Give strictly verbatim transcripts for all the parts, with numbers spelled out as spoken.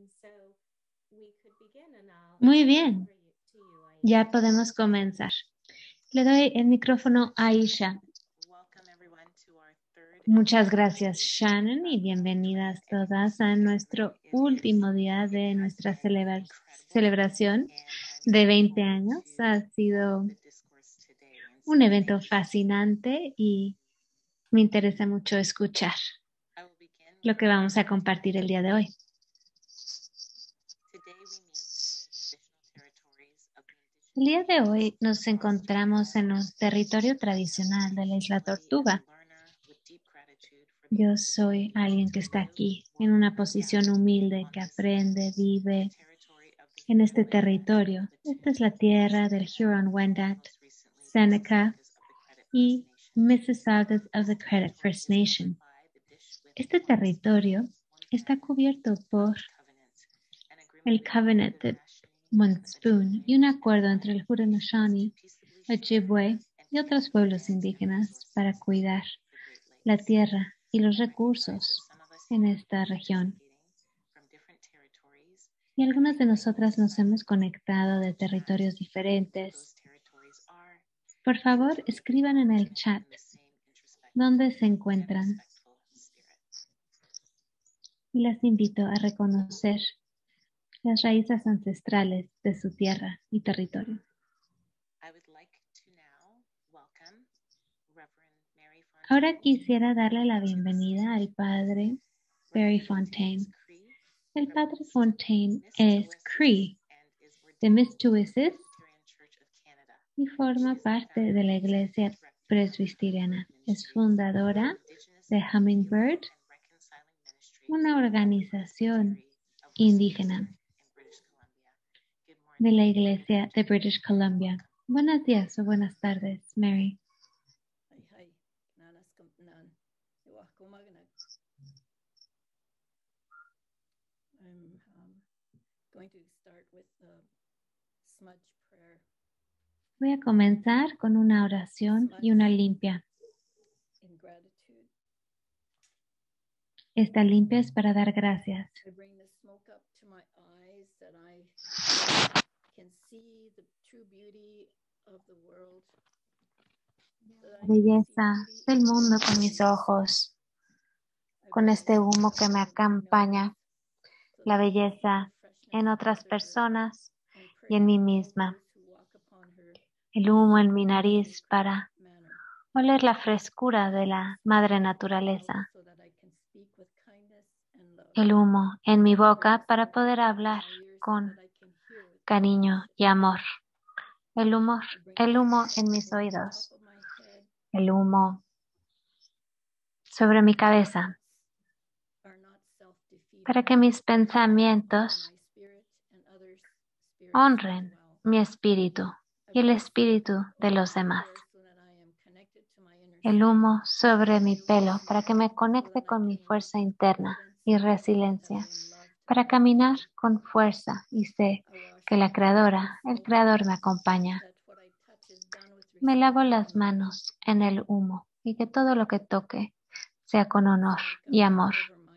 Muy bien, ya podemos comenzar. Le doy el micrófono a Aisha. Muchas gracias, Shannon, y bienvenidas todas a nuestro último día de nuestra celebra celebración de veinte años. Ha sido un evento fascinante y me interesa mucho escuchar lo que vamos a compartir el día de hoy. El día de hoy nos encontramos en el territorio tradicional de la Isla Tortuga. Yo soy alguien que está aquí en una posición humilde, que aprende, vive en este territorio. Esta es la tierra del Huron-Wendat, Seneca y Mississaugas of the Credit First Nation. Este territorio está cubierto por el Covenant de Mount Spoon y un acuerdo entre el Haudenosaunee, Ojibwe y otros pueblos indígenas para cuidar la tierra y los recursos en esta región. Y algunas de nosotras nos hemos conectado de territorios diferentes. Por favor, escriban en el chat dónde se encuentran. Y las invito a reconocer las raíces ancestrales de su tierra y territorio. Ahora quisiera darle la bienvenida al padre Barry Fontaine. El padre Fontaine es Cree de Mistwisiss y forma parte de la iglesia presbiteriana. Es fundadora de Hummingbird, una organización indígena de la iglesia de British Columbia. Buenos días o buenas tardes, Mary. I'm um, going to start with the smudge prayer. Voy a comenzar con una oración y una limpia. In gratitude. Esta limpia es para dar gracias. I bring the smoke up to my eyes that I can see the true beauty of the world. La belleza del mundo con mis ojos, con este humo que me acompaña, la belleza en otras personas y en mí misma. El humo en mi nariz para oler la frescura de la madre naturaleza. El humo en mi boca para poder hablar con cariño y amor. El humor, el humo en mis oídos. El humo sobre mi cabeza. Para que mis pensamientos honren mi espíritu y el espíritu de los demás. El humo sobre mi pelo para que me conecte con mi fuerza interna y resiliencia, para caminar con fuerza y sé que la creadora, el creador me acompaña. Me lavo las manos en el humo y que todo lo que toque sea con honor y amor.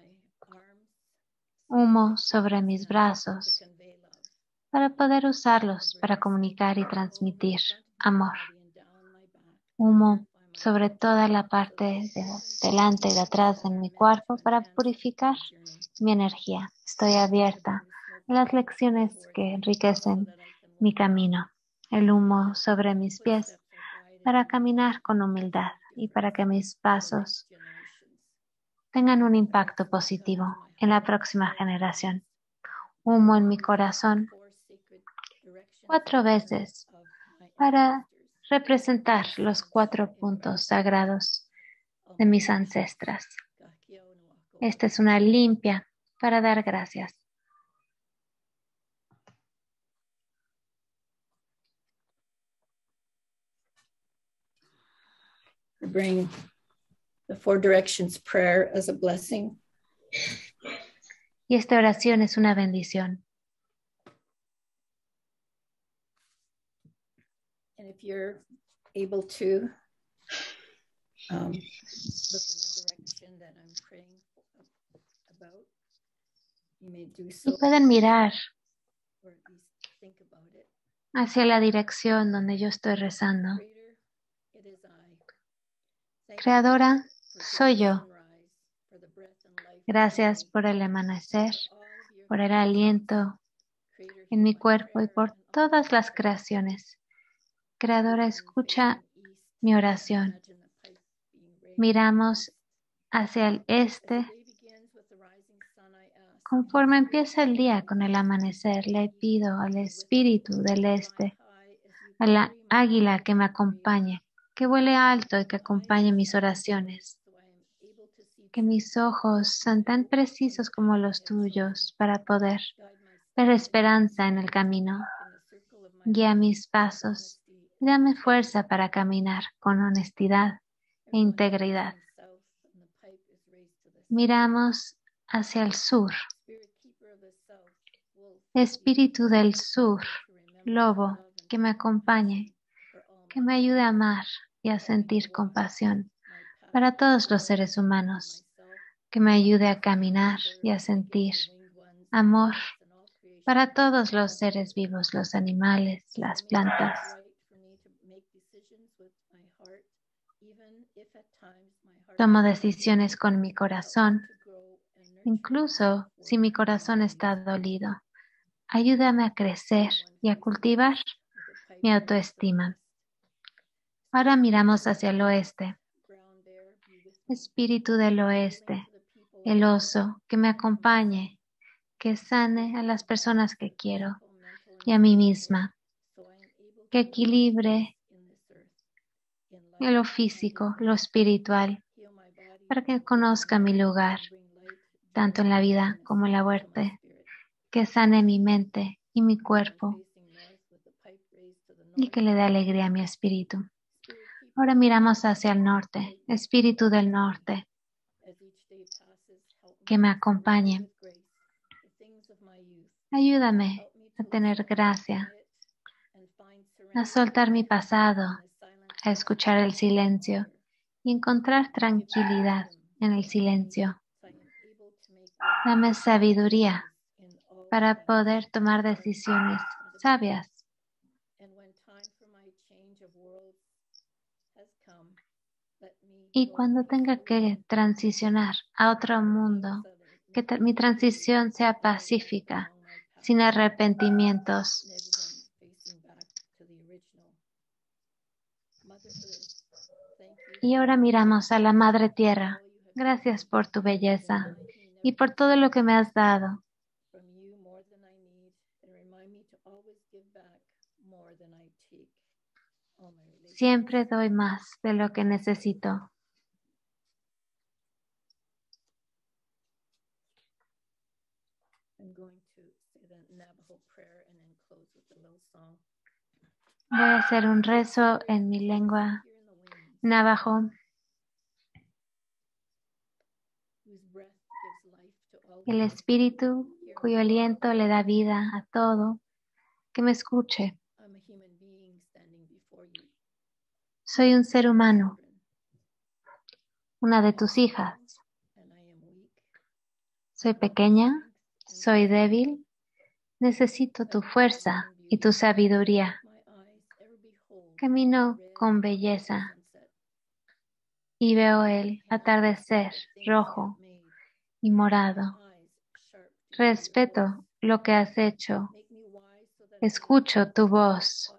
Humo sobre mis brazos para poder usarlos para comunicar y transmitir amor. Humo sobre toda la parte de delante y de atrás de mi cuerpo para purificar mi energía. Estoy abierta a las lecciones que enriquecen mi camino. El humo sobre mis pies para caminar con humildad y para que mis pasos tengan un impacto positivo en la próxima generación. Humo en mi corazón cuatro veces para representar los cuatro puntos sagrados de mis ancestras. Esta es una limpia para dar gracias. Bring the Four Directions prayer as a blessing. Y esta oración es una bendición. And if you're able to um, look in the direction that I'm praying about. Y pueden mirar hacia la dirección donde yo estoy rezando. Creadora, soy yo. Gracias por el amanecer, por el aliento en mi cuerpo y por todas las creaciones. Creadora, escucha mi oración. Miramos hacia el este. Conforme empieza el día con el amanecer, le pido al espíritu del este, a la águila que me acompañe, que vuele alto y que acompañe mis oraciones. Que mis ojos sean tan precisos como los tuyos para poder ver esperanza en el camino. Guía mis pasos y dame fuerza para caminar con honestidad e integridad. Miramos hacia el sur. Espíritu del sur, lobo, que me acompañe, que me ayude a amar y a sentir compasión para todos los seres humanos, que me ayude a caminar y a sentir amor para todos los seres vivos, los animales, las plantas. Tomo decisiones con mi corazón, incluso si mi corazón está dolido. Ayúdame a crecer y a cultivar mi autoestima. Ahora miramos hacia el oeste. Espíritu del oeste, el oso, que me acompañe, que sane a las personas que quiero y a mí misma, que equilibre lo físico, lo espiritual, para que conozca mi lugar, tanto en la vida como en la muerte, que sane mi mente y mi cuerpo y que le dé alegría a mi espíritu. Ahora miramos hacia el norte, espíritu del norte, que me acompañe. Ayúdame a tener gracia, a soltar mi pasado, a escuchar el silencio y encontrar tranquilidad en el silencio. Dame sabiduría para poder tomar decisiones sabias. Y cuando tenga que transicionar a otro mundo, que mi transición sea pacífica, sin arrepentimientos. Y ahora miramos a la Madre Tierra. Gracias por tu belleza y por todo lo que me has dado. Siempre doy más de lo que necesito. Voy a hacer un rezo en mi lengua navajo. El espíritu cuyo aliento le da vida a todo, que me escuche. Soy un ser humano, una de tus hijas. Soy pequeña, soy débil, necesito tu fuerza y tu sabiduría. Camino con belleza y veo el atardecer rojo y morado. Respeto lo que has hecho. Escucho tu voz.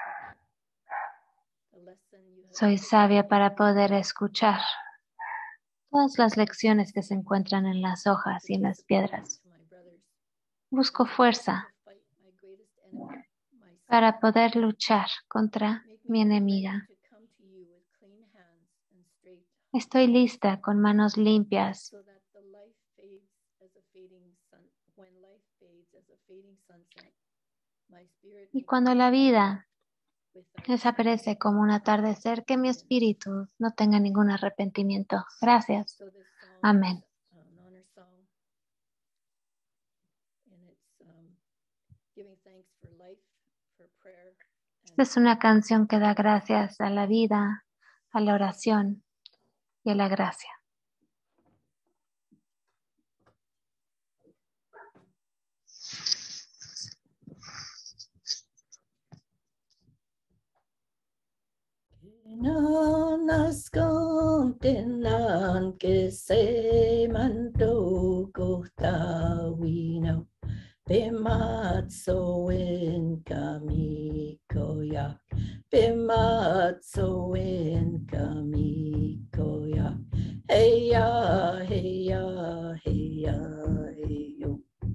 Soy sabia para poder escuchar todas las lecciones que se encuentran en las hojas y en las piedras. Busco fuerza para poder luchar contra mi enemiga. Estoy lista con manos limpias. Y cuando la vida desaparece como un atardecer, que mi espíritu no tenga ningún arrepentimiento. Gracias. Amén. Esta es una canción que da gracias a la vida, a la oración y a la gracia. tenan que se manto costawino. Bimatso in kamikoya. Bimatso in kamikoya. Hey ya, hey ya, hey ya, hey yo.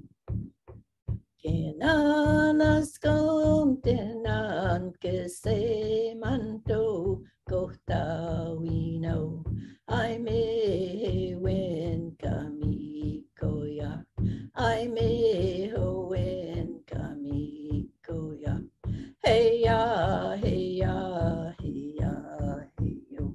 Kenanas kom tenan que se manto costawino. I may win kamikoya. I may win kamikoya. Hey ya, hey ya, hey ya, hey yo.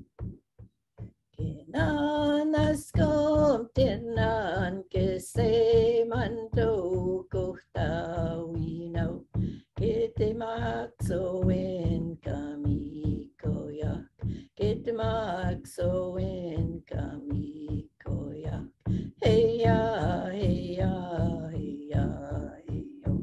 Kenanas kom tenan que se manto costawino. Kete maxo en kamikoya. Kete maxo en kamikoya. Hey ya, hey ya, hey ya, hey yo.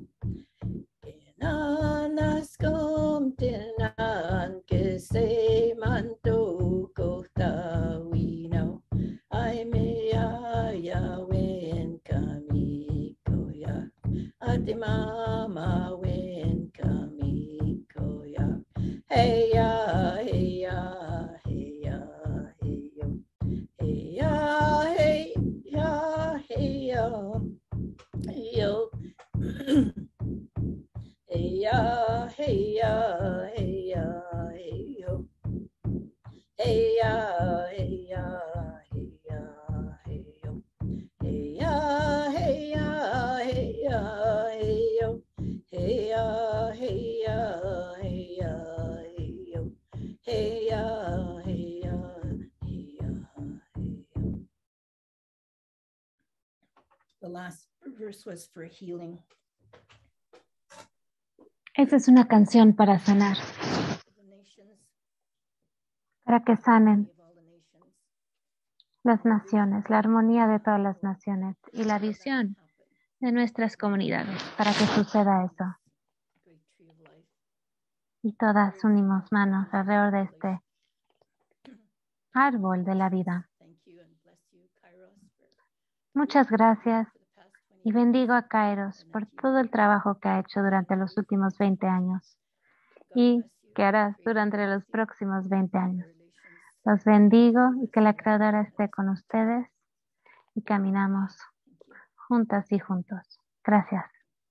Kenanas kom tenan que se manto costawino. I may ya wen kamikoya. Ati mama wen kamikoya. Hey ya, hey ya, hey ya, hey yo. Hey ya, hey ya, hey yo. Hey yo. Hey ya, hey ya, hey ya, hey yo. Hey ya, hey ya, hey ya, hey yo. Hey ya, hey ya, hey ya, hey yo. Hey ya, hey ya, hey ya, hey yo. Hey ya, hey ya, hey ya, hey yo. The last verse was for healing. Esa es una canción para sanar, para que sanen las naciones, la armonía de todas las naciones y la visión de nuestras comunidades, para que suceda eso. Y todas unimos manos alrededor de este árbol de la vida. Muchas gracias y bendigo a Kairos por todo el trabajo que ha hecho durante los últimos veinte años y que harás durante los próximos veinte años. Los bendigo y que la Creadora esté con ustedes y caminamos juntas y juntos. Gracias.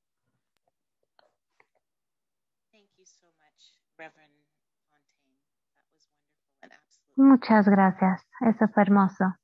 Muchas gracias. Eso fue hermoso.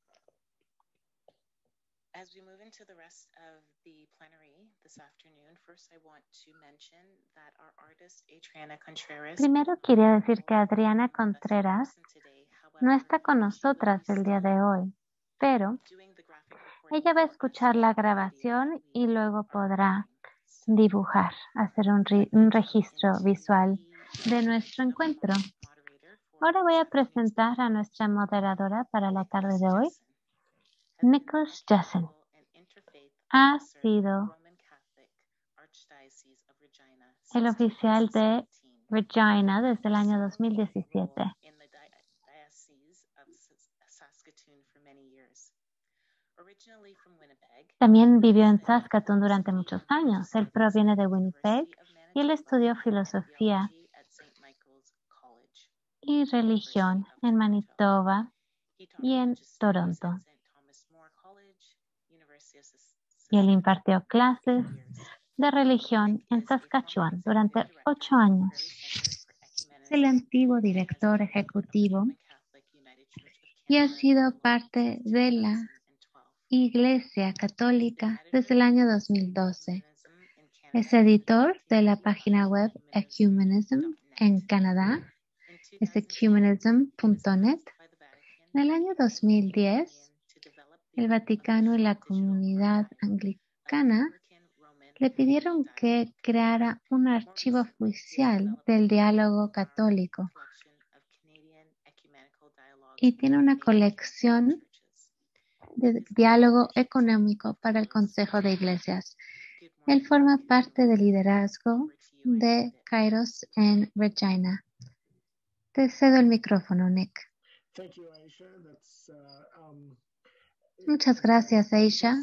As we move into the rest of the plenary this afternoon, first I want to mention that our artist Adriana Contreras. Primero quería decir que Adriana Contreras no está con nosotras el día de hoy, pero ella va a escuchar la grabación y luego podrá dibujar, hacer un, re un registro visual de nuestro encuentro. Ahora voy a presentar a nuestra moderadora para la tarde de hoy. Nicholas Jessen ha sido el oficial de Regina desde el año dos mil diecisiete. También vivió en Saskatoon durante muchos años. Él proviene de Winnipeg y él estudió filosofía y religión en Manitoba y en Toronto. Y él impartió clases de religión en Saskatchewan durante ocho años. Es el antiguo director ejecutivo y ha sido parte de la Iglesia Católica desde el año dos mil doce. Es editor de la página web Ecumenism en Canadá. Es ecumenism punto net. En el año dos mil diez, el Vaticano y la comunidad anglicana le pidieron que creara un archivo oficial del diálogo católico y tiene una colección de diálogo económico para el Consejo de Iglesias. Él forma parte del liderazgo de Kairos en Regina. Te cedo el micrófono, Nick. Muchas gracias, Aisha.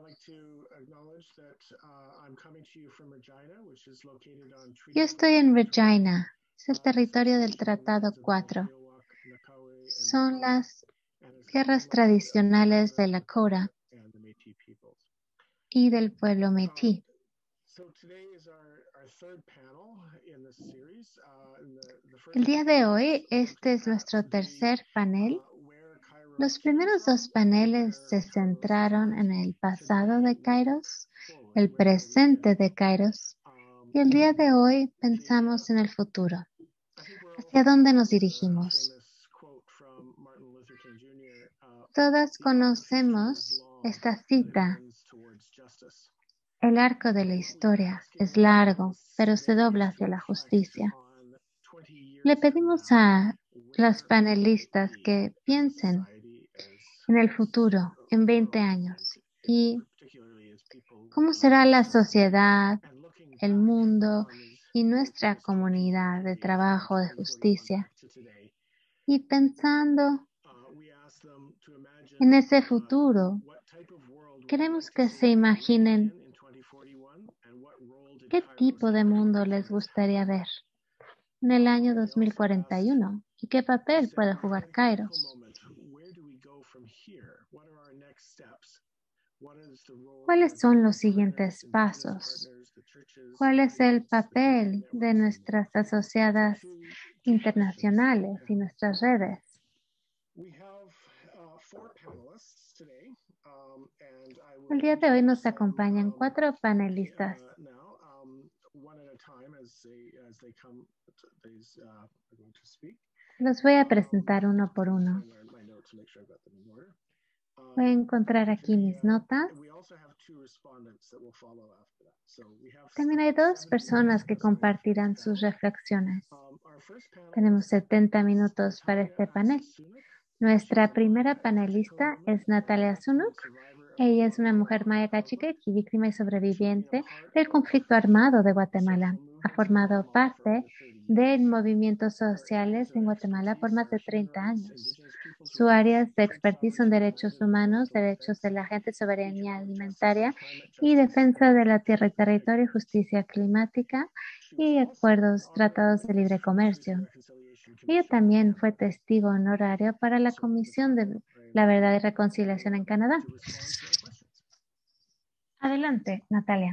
Yo estoy en Regina, es el territorio del Tratado cuatro. Son las tierras tradicionales de Lakota y del pueblo Métis. El día de hoy, este es nuestro tercer panel. Los primeros dos paneles se centraron en el pasado de Kairos, el presente de Kairos, y el día de hoy pensamos en el futuro. ¿Hacia dónde nos dirigimos? Todas conocemos esta cita. El arco de la historia es largo, pero se dobla hacia la justicia. Le pedimos a las panelistas que piensen en el futuro, en veinte años, y cómo será la sociedad, el mundo y nuestra comunidad de trabajo de justicia. Y pensando en ese futuro, queremos que se imaginen qué tipo de mundo les gustaría ver en el año dos mil cuarenta y uno y qué papel puede jugar Kairos. ¿Cuáles son los siguientes pasos? ¿Cuál es el papel de nuestras asociadas internacionales y nuestras redes? El día de hoy nos acompañan cuatro panelistas. Los voy a presentar uno por uno. Voy a encontrar aquí mis notas. También hay dos personas que compartirán sus reflexiones. Tenemos setenta minutos para este panel. Nuestra primera panelista es Natalia Sunuk. Ella es una mujer maya cacique, víctima y sobreviviente del conflicto armado de Guatemala. Ha formado parte de movimientos sociales en Guatemala por más de treinta años. Sus áreas de expertise son derechos humanos, derechos de la gente, soberanía alimentaria y defensa de la tierra y territorio, justicia climática y acuerdos, tratados de libre comercio. Ella también fue testigo honorario para la Comisión de la Verdad y Reconciliación en Canadá. Adelante, Natalia.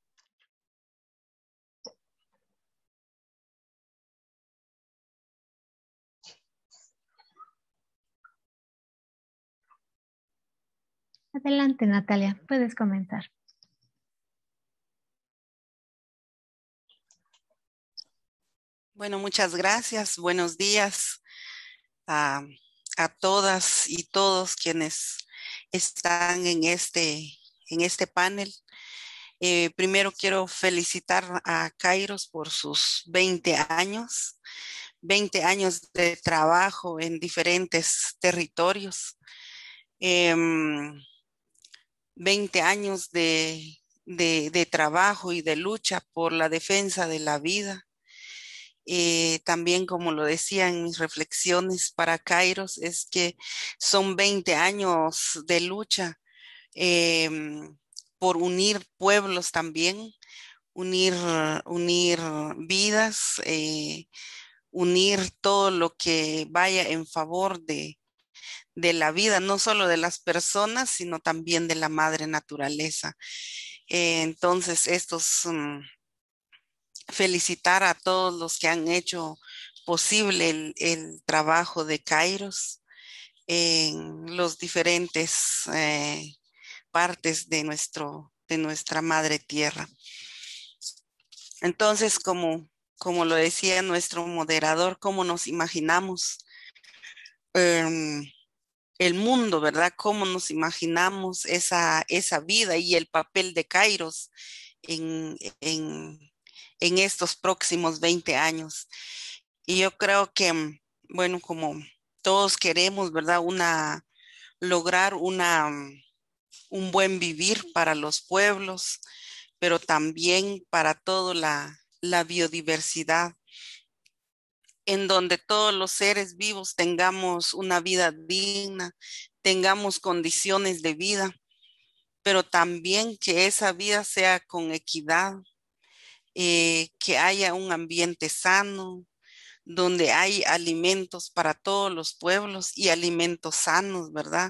Adelante, Natalia. Puedes comenzar. Bueno, muchas gracias. Buenos días a, a todas y todos quienes están en este, en este panel. Eh, primero quiero felicitar a Kairos por sus veinte años, veinte años de trabajo en diferentes territorios, eh, veinte años de, de, de trabajo y de lucha por la defensa de la vida. Eh, también, como lo decía en mis reflexiones para Kairos, es que son veinte años de lucha eh, por unir pueblos también, unir, unir vidas, eh, unir todo lo que vaya en favor de, de la vida, no solo de las personas, sino también de la madre naturaleza. Eh, entonces, estos... Um, felicitar a todos los que han hecho posible el, el trabajo de Kairos en los diferentes eh, partes de, nuestro, de nuestra madre tierra. Entonces, como, como lo decía nuestro moderador, ¿cómo nos imaginamos um, el mundo, verdad? ¿Cómo nos imaginamos esa, esa vida y el papel de Kairos en, en en estos próximos veinte años? Y yo creo que, bueno, como todos queremos, ¿verdad? Una, lograr una, un buen vivir para los pueblos, pero también para toda la, la biodiversidad. en donde todos los seres vivos tengamos una vida digna, tengamos condiciones de vida, pero también que esa vida sea con equidad, eh, que haya un ambiente sano, donde hay alimentos para todos los pueblos y alimentos sanos, ¿verdad?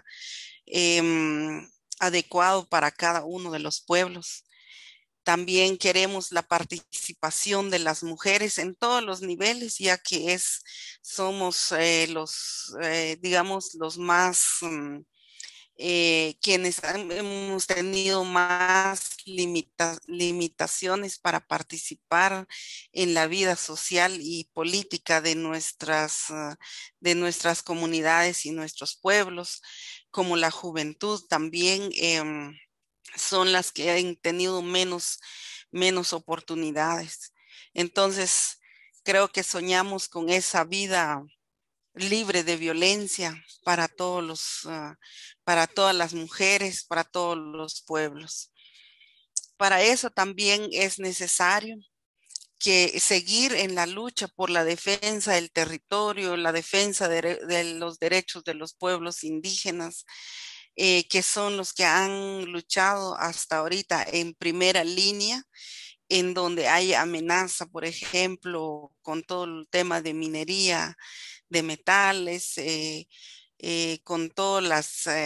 Em, adecuado para cada uno de los pueblos. También queremos la participación de las mujeres en todos los niveles, ya que es, somos eh, los, eh, digamos, los más, mm, eh, quienes han- hemos tenido más limita- limitaciones para participar en la vida social y política de nuestras, ah, de nuestras comunidades y nuestros pueblos, como la juventud también. Em, son las que han tenido menos, menos oportunidades. Entonces, creo que soñamos con esa vida libre de violencia para todos los, uh, para todas las mujeres, para todos los pueblos. Para eso también es necesario que seguir en la lucha por la defensa del territorio, la defensa de, de los derechos de los pueblos indígenas, eh, que son los que han luchado hasta ahorita en primera línea, en donde hay amenaza, por ejemplo, con todo el tema de minería, de metales, eh, eh, con todas las, eh,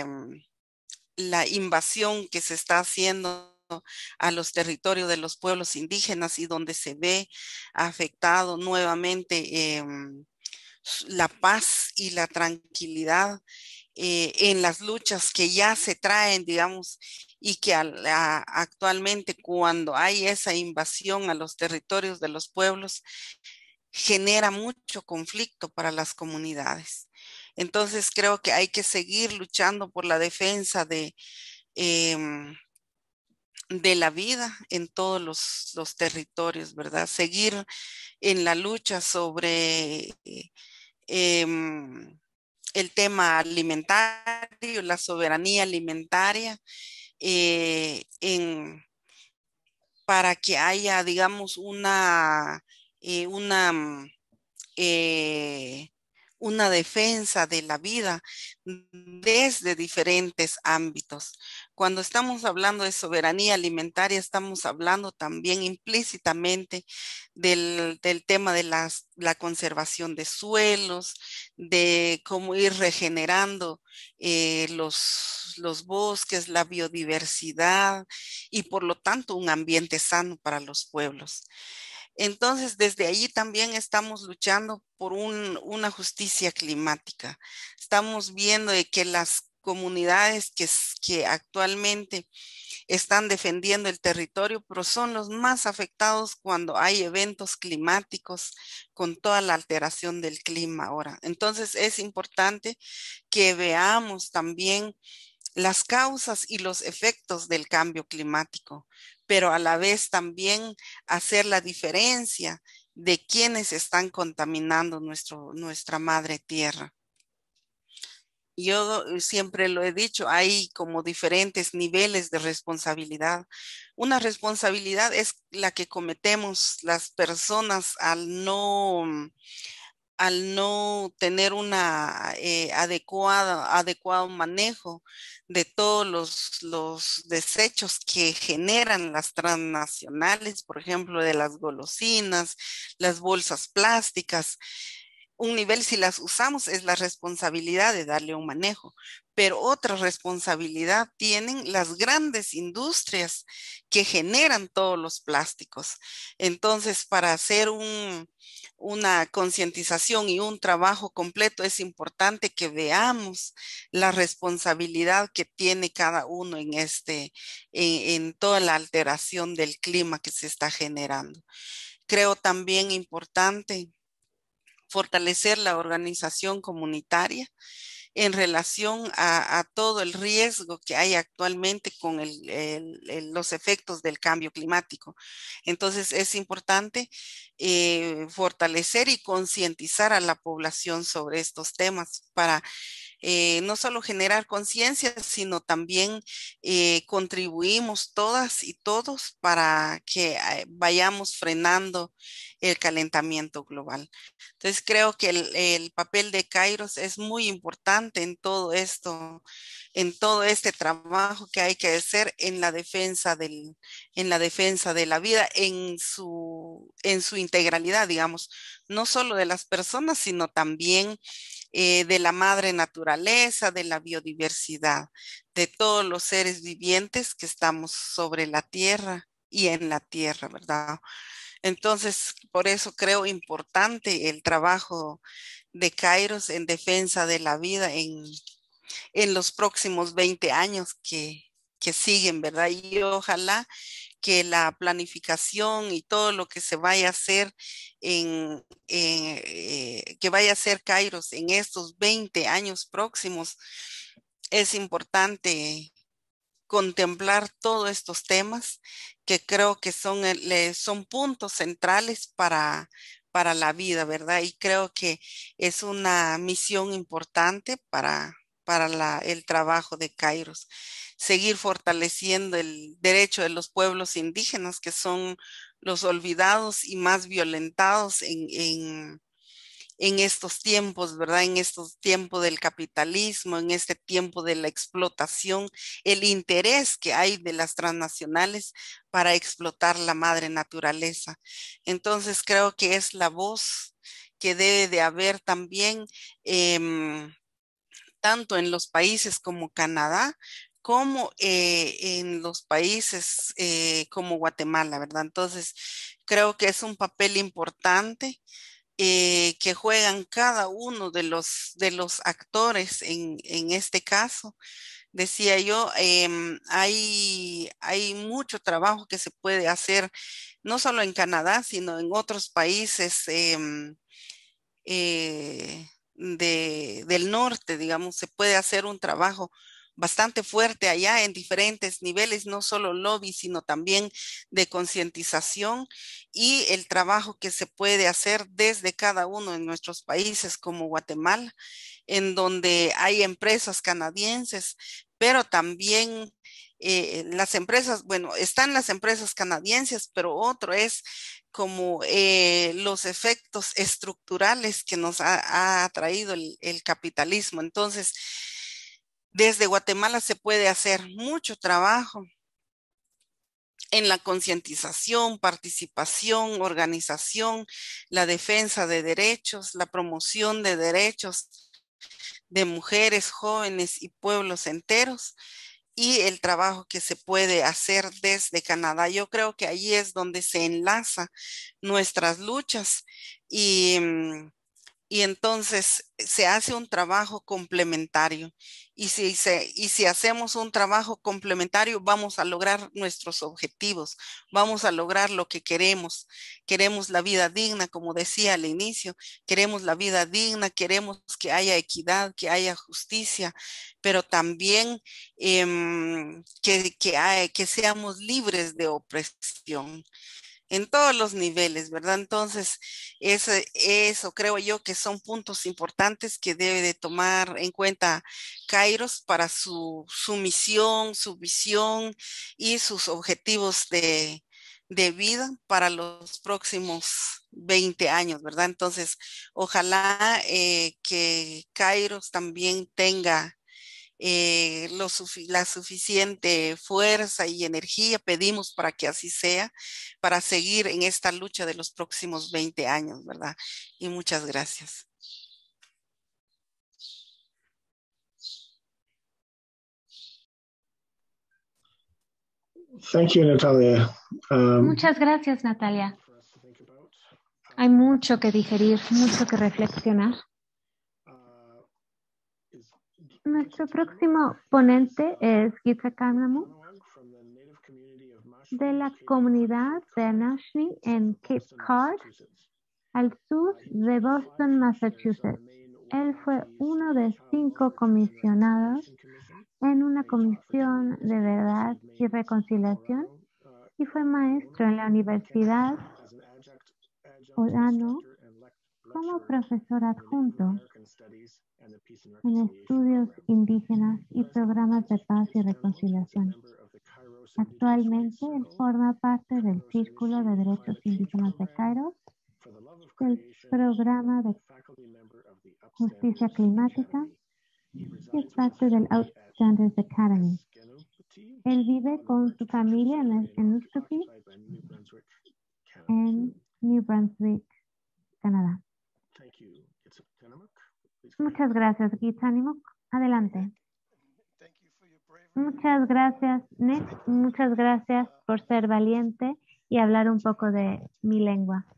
la invasión que se está haciendo a los territorios de los pueblos indígenas y donde se ve afectado nuevamente eh, la paz y la tranquilidad eh, en las luchas que ya se traen, digamos, y que a, a, actualmente cuando hay esa invasión a los territorios de los pueblos, genera mucho conflicto para las comunidades. Entonces creo que hay que seguir luchando por la defensa de, eh, de la vida en todos los, los, territorios, ¿verdad? Seguir en la lucha sobre eh, eh, el tema alimentario, la soberanía alimentaria, eh, en, para que haya, digamos, una, eh, una, eh, una defensa de la vida desde diferentes ámbitos. Cuando estamos hablando de soberanía alimentaria, estamos hablando también implícitamente del, del tema de las, la conservación de suelos, de cómo ir regenerando eh, los, los bosques, la biodiversidad y por lo tanto un ambiente sano para los pueblos. Entonces, desde allí también estamos luchando por un, una justicia climática. Estamos viendo de que las comunidades que, que actualmente están defendiendo el territorio, pero son los más afectados cuando hay eventos climáticos con toda la alteración del clima ahora. Entonces, es importante que veamos también las causas y los efectos del cambio climático, pero a la vez también hacer la diferencia de quienes están contaminando nuestro, nuestra madre tierra. Yo siempre lo he dicho, hay como diferentes niveles de responsabilidad. Una responsabilidad es la que cometemos las personas al no al no tener una eh, adecuada, adecuado manejo de todos los, los desechos que generan las transnacionales, por ejemplo, de las golosinas, las bolsas plásticas. Un nivel, si las usamos, es la responsabilidad de darle un manejo, pero otra responsabilidad tienen las grandes industrias que generan todos los plásticos. Entonces, para hacer un, una concientización y un trabajo completo, es importante que veamos la responsabilidad que tiene cada uno en, este, en, en toda la alteración del clima que se está generando. Creo también importante fortalecer la organización comunitaria en relación a, a todo el riesgo que hay actualmente con el, el, el, los efectos del cambio climático. Entonces es importante eh, fortalecer y concientizar a la población sobre estos temas para eh, no solo generar conciencia, sino también eh, contribuimos todas y todos para que eh, vayamos frenando el calentamiento global. Entonces creo que el, el papel de Kairos es muy importante en todo esto, en todo este trabajo que hay que hacer en la defensa del, en la defensa de la vida en su, en su integralidad, digamos, no solo de las personas, sino también eh, de la madre naturaleza, de la biodiversidad, de todos los seres vivientes que estamos sobre la tierra y en la tierra, ¿verdad? Entonces, por eso creo importante el trabajo de Kairos en defensa de la vida en, en los próximos veinte años que, que siguen, ¿verdad? Y ojalá que la planificación y todo lo que se vaya a hacer en, en, eh, que vaya a hacer Kairos en estos veinte años próximos, es importante contemplar todos estos temas que creo que son, el- son puntos centrales para, para la vida, ¿verdad? Y creo que es una misión importante para, para la- el trabajo de Kairos. Seguir fortaleciendo el derecho de los pueblos indígenas, que son los olvidados y más violentados en, en en estos tiempos, ¿verdad? En estos tiempos del capitalismo, en este tiempo de la explotación, el interés que hay de las transnacionales para explotar la madre naturaleza. Entonces creo que es la voz que debe de haber también, em, tanto en los países como Canadá, como eh, en los países eh, como Guatemala, ¿verdad? Entonces, creo que es un papel importante eh, que juegan cada uno de los, de los actores en, en este caso. Decía yo, em, hay, hay mucho trabajo que se puede hacer, no solo en Canadá, sino en otros países em, eh, de, del norte, digamos, se puede hacer un trabajo bastante fuerte allá en diferentes niveles, no solo lobby, sino también de concientización y el trabajo que se puede hacer desde cada uno de nuestros países como Guatemala, en donde hay empresas canadienses, pero también eh, las empresas, bueno, están las empresas canadienses, pero otro es como eh, los efectos estructurales que nos ha, ha traído el, el capitalismo. Entonces, desde Guatemala se puede hacer mucho trabajo en la concientización, participación, organización, la defensa de derechos, la promoción de derechos de mujeres, jóvenes y pueblos enteros y el trabajo que se puede hacer desde Canadá. Yo creo que ahí es donde se enlaza nuestras luchas y, mm, y entonces se hace un trabajo complementario. Y si, se, y si hacemos un trabajo complementario, vamos a lograr nuestros objetivos, vamos a lograr lo que queremos. Queremos la vida digna, como decía al inicio, queremos la vida digna, queremos que haya equidad, que haya justicia, pero también eh, que, que, hay, que seamos libres de opresión en todos los niveles, ¿verdad? Entonces, eso, eso creo yo que son puntos importantes que debe de tomar en cuenta Kairos para su, su misión, su visión y sus objetivos de, de vida para los próximos veinte años, ¿verdad? Entonces, ojalá eh, que Kairos también tenga eh, lo sufi- la suficiente fuerza y energía, pedimos para que así sea, para seguir en esta lucha de los próximos veinte años, ¿verdad? Y muchas gracias. Thank you, Natalia. Um, Muchas gracias, Natalia. Hay mucho que digerir, mucho que reflexionar. Nuestro próximo ponente es Gita Kanamu, de la comunidad de Anishinabe en Cape Cod, al sur de Boston, Massachusetts. Él fue uno de cinco comisionados en una comisión de verdad y reconciliación y fue maestro en la Universidad Orano. como profesor adjunto en estudios indígenas y programas de paz y reconciliación. Actualmente, él forma parte del Círculo de Derechos Indígenas de Kairos, del Programa de Justicia Climática y es parte del Outstanders Academy. Él vive con su familia en, en Ustupi, en New Brunswick, Canadá. Muchas gracias, Gitsanimuk. Adelante. Muchas gracias, Nick. Muchas gracias por ser valiente y hablar un poco de mi lengua.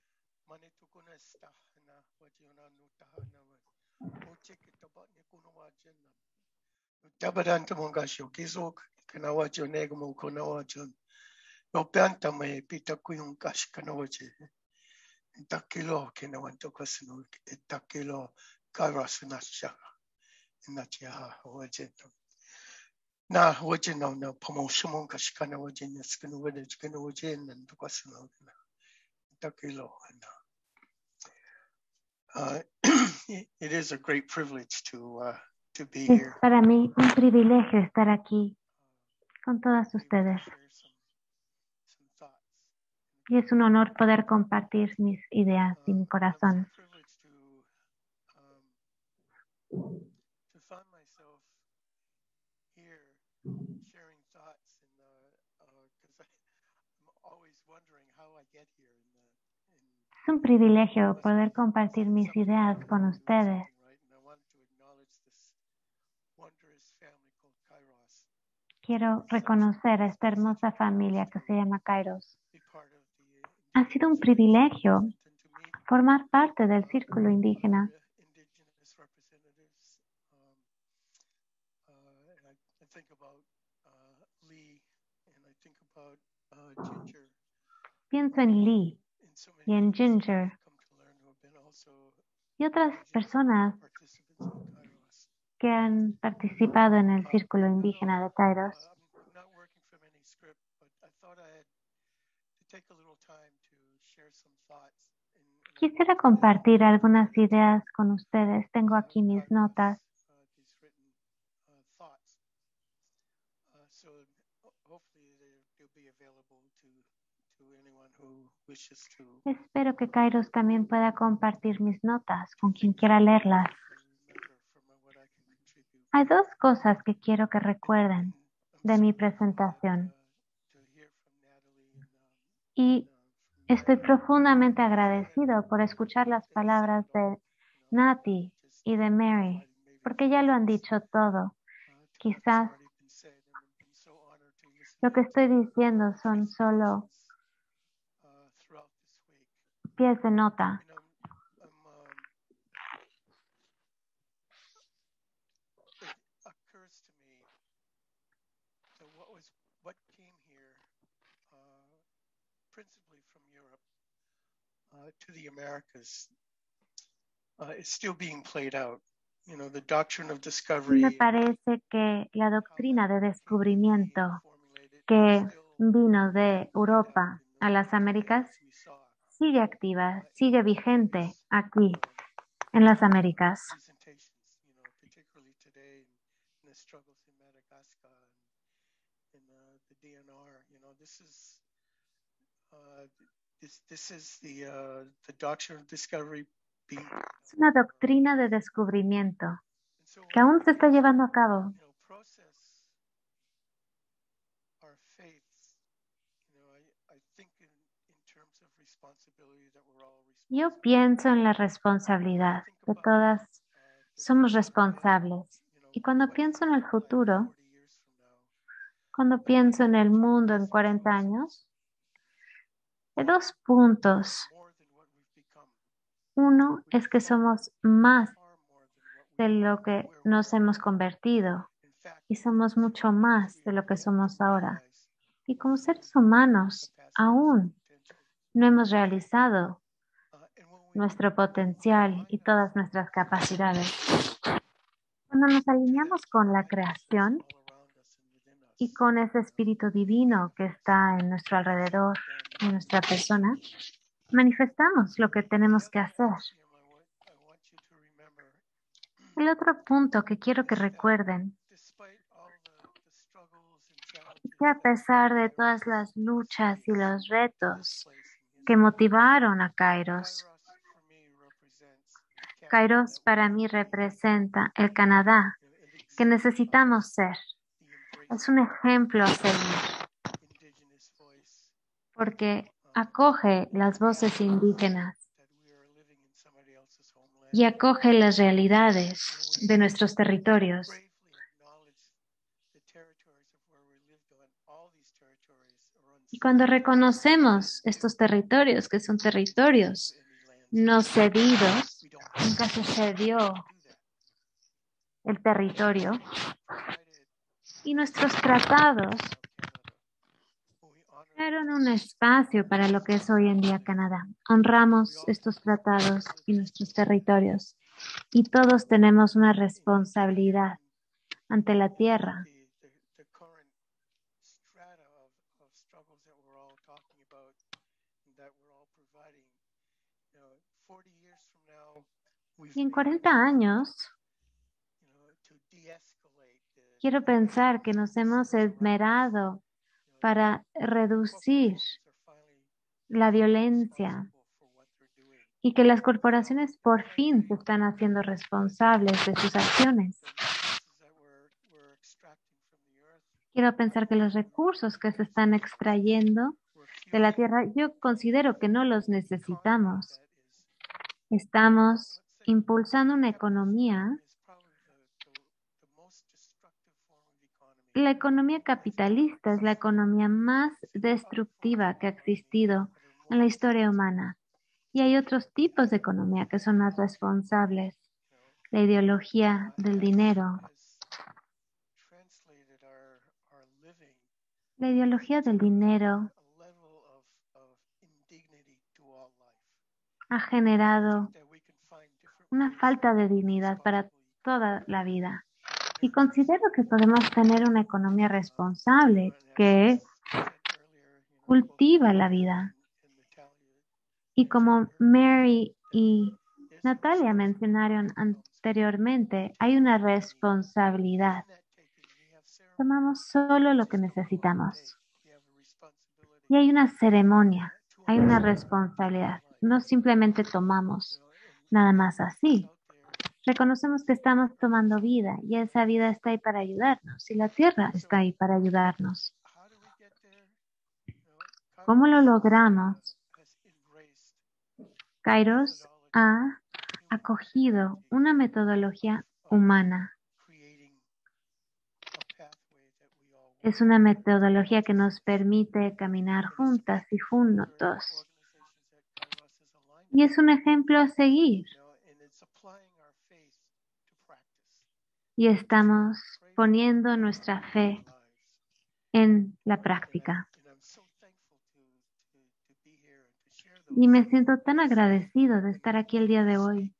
Takilo kinawanto kasino takilo kairos nacha nacha wajen na wajen no na promotion kashikana wajen skinu wajen skinu wajen and kasino takilo na it is a great privilege to uh, to be Es here. para mí un privilegio estar aquí con todas ustedes. Y es un honor poder compartir mis ideas y mi corazón. Es un privilegio poder compartir mis ideas con ustedes. Quiero reconocer a esta hermosa familia que se llama Kairos. Ha sido un privilegio formar parte del círculo indígena. Pienso en Lee y en Ginger y otras personas que han participado en el círculo indígena de Kairos. Quisiera compartir algunas ideas con ustedes. Tengo aquí mis notas. Espero que Kairos también pueda compartir mis notas con quien quiera leerlas. Hay dos cosas que quiero que recuerden de mi presentación. Y estoy profundamente agradecido por escuchar las palabras de Nati y de Mary, porque ya lo han dicho todo. Quizás lo que estoy diciendo son solo pies de nota. Uh, to the Americas uh, is still being played out. You know, the doctrine of discovery. Me parece que la doctrina de descubrimiento que vino de Europa a las Américas sigue activa, sigue vigente aquí en las Américas. This, this is the, uh, the doctrine of discovery being, es una doctrina de descubrimiento que aún se está llevando a cabo. Yo pienso en la responsabilidad, que todas somos responsables. Y cuando pienso en el futuro, cuando pienso en el mundo en cuarenta años, hay dos puntos. Uno es que somos más de lo que nos hemos convertido y somos mucho más de lo que somos ahora. Y como seres humanos, aún no hemos realizado nuestro potencial y todas nuestras capacidades. Cuando nos alineamos con la creación y con ese espíritu divino que está en nuestro alrededor, en nuestra persona, manifestamos lo que tenemos que hacer. El otro punto que quiero que recuerden es que a pesar de todas las luchas y los retos que motivaron a Kairos, Kairos para mí representa el Canadá que necesitamos ser. Es un ejemplo a seguir porque acoge las voces indígenas y acoge las realidades de nuestros territorios. Y cuando reconocemos estos territorios, que son territorios no cedidos, nunca se cedió el territorio, y nuestros tratados crearon un espacio para lo que es hoy en día Canadá. Honramos estos tratados y nuestros territorios, y todos tenemos una responsabilidad ante la tierra. Y en cuarenta años, quiero pensar que nos hemos esmerado para reducir la violencia y que las corporaciones por fin se están haciendo responsables de sus acciones. Quiero pensar que los recursos que se están extrayendo de la tierra, yo considero que no los necesitamos. Estamos impulsando una economía. La economía capitalista es la economía más destructiva que ha existido en la historia humana. Y hay otros tipos de economía que son más responsables. La ideología del dinero. La ideología del dinero ha generado una falta de dignidad para toda la vida. Y considero que podemos tener una economía responsable que cultiva la vida. Y como Mary y Natalia mencionaron anteriormente, hay una responsabilidad. Tomamos solo lo que necesitamos. Y hay una ceremonia, hay una responsabilidad. No simplemente tomamos nada más así. Reconocemos que estamos tomando vida y esa vida está ahí para ayudarnos y la tierra está ahí para ayudarnos. ¿Cómo lo logramos? Kairos ha acogido una metodología humana. Es una metodología que nos permite caminar juntas y juntos. Y es un ejemplo a seguir. Y estamos poniendo nuestra fe en la práctica. Y me siento tan agradecido de estar aquí el día de hoy.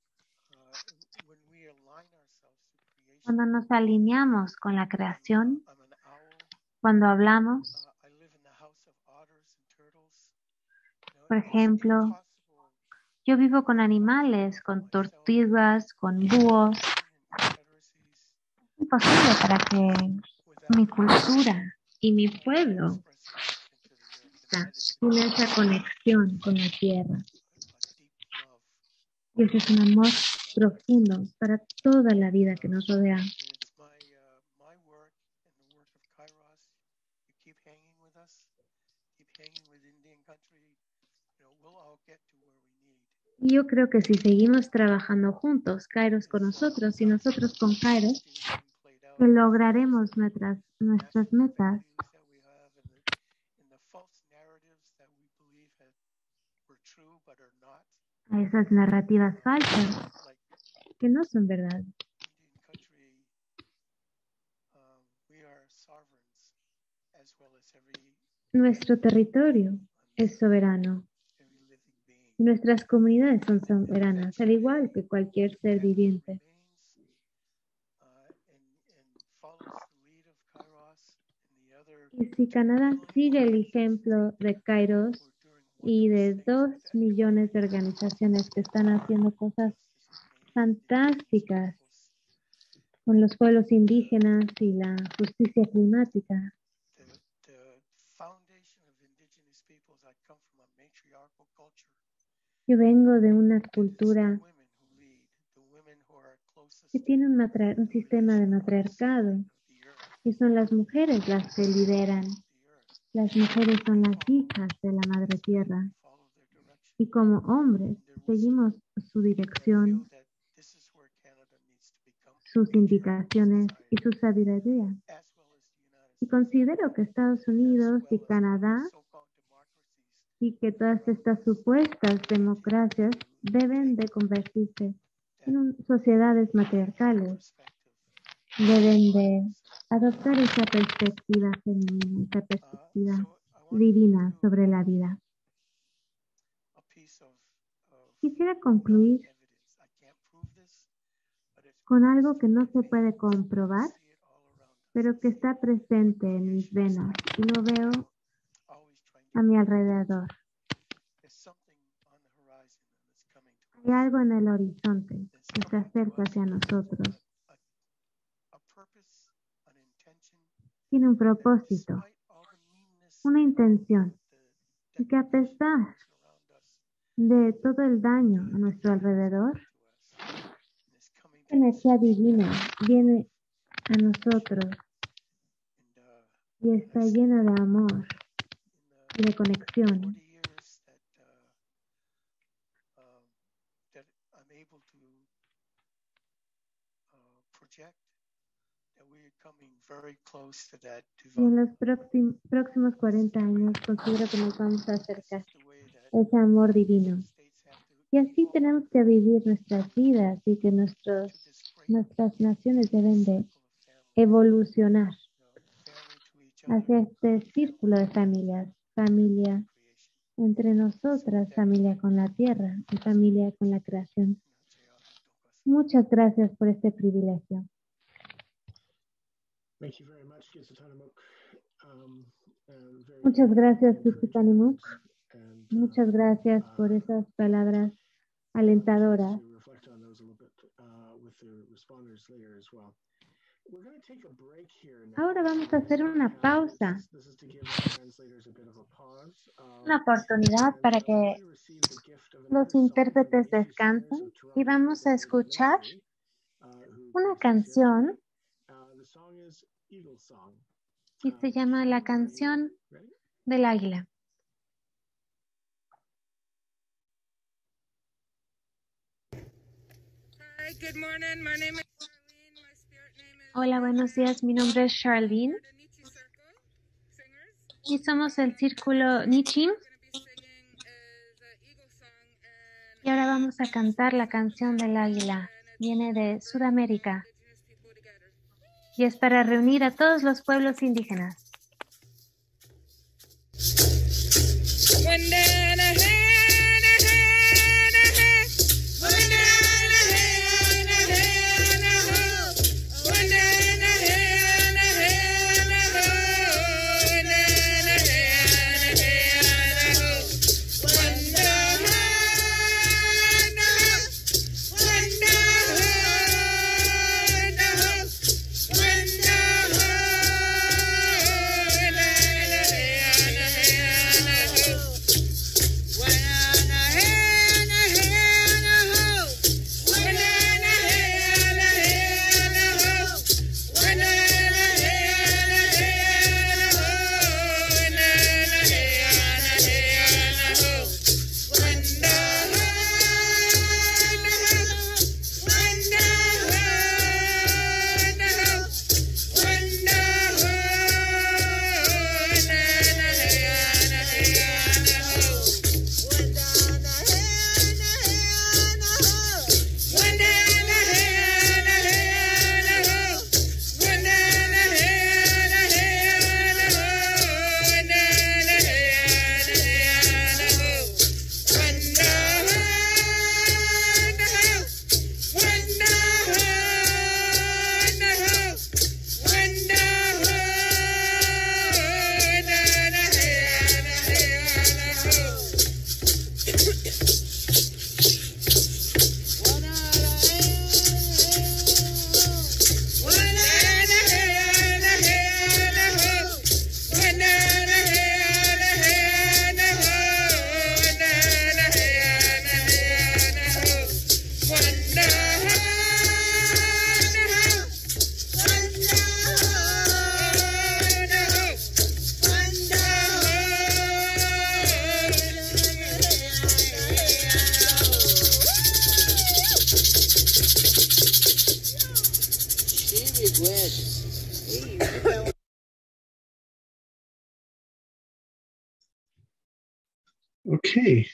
Cuando nos alineamos con la creación, cuando hablamos, por ejemplo, yo vivo con animales, con tortugas, con búhos. Es imposible para que mi cultura y mi pueblo tiene esa conexión con la tierra. Y ese es un amor profundo para toda la vida que nos rodea. Y yo creo que si seguimos trabajando juntos, Kairos con nosotros y nosotros con Kairos, que lograremos nuestras, nuestras metas. A esas narrativas falsas que no son verdad. Nuestro territorio es soberano. Y nuestras comunidades son soberanas, al igual que cualquier ser viviente. Y si Canadá sigue el ejemplo de Kairos y de dos millones de organizaciones que están haciendo cosas fantásticas con los pueblos indígenas y la justicia climática. Yo vengo de una cultura que tiene un, un sistema de matriarcado y son las mujeres las que lideran. Las mujeres son las hijas de la Madre Tierra y como hombres seguimos su dirección, sus indicaciones y su sabiduría. Y considero que Estados Unidos y Canadá y que todas estas supuestas democracias deben de convertirse en un, sociedades matriarcales. Deben de adoptar esa perspectiva femenina, esa perspectiva divina sobre la vida. Quisiera concluir con algo que no se puede comprobar, pero que está presente en mis venas y lo veo a mi alrededor. Hay algo en el horizonte que se acerca hacia nosotros. Tiene un propósito, una intención, y que a pesar de todo el daño a nuestro alrededor, la energía divina viene a nosotros y está llena de amor y de conexión. Y en los próxim, próximos cuarenta años considero que nos vamos a acercar a ese amor divino. Y así tenemos que vivir nuestras vidas y que nuestros, nuestras naciones deben de evolucionar hacia este círculo de familias, familia entre nosotras, familia con la tierra y familia con la creación. Muchas gracias por este privilegio. Muchas gracias, Kisitanimuk. Muchas gracias por esas palabras alentadoras. Ahora vamos a hacer una pausa, una oportunidad para que los intérpretes descansen y vamos a escuchar una canción y se llama La Canción del Águila. Hola, buenos días. Mi nombre es Charlene y somos el Círculo Nichim. Y ahora vamos a cantar la canción del águila. Viene de Sudamérica y es para reunir a todos los pueblos indígenas. Wanda, Okay.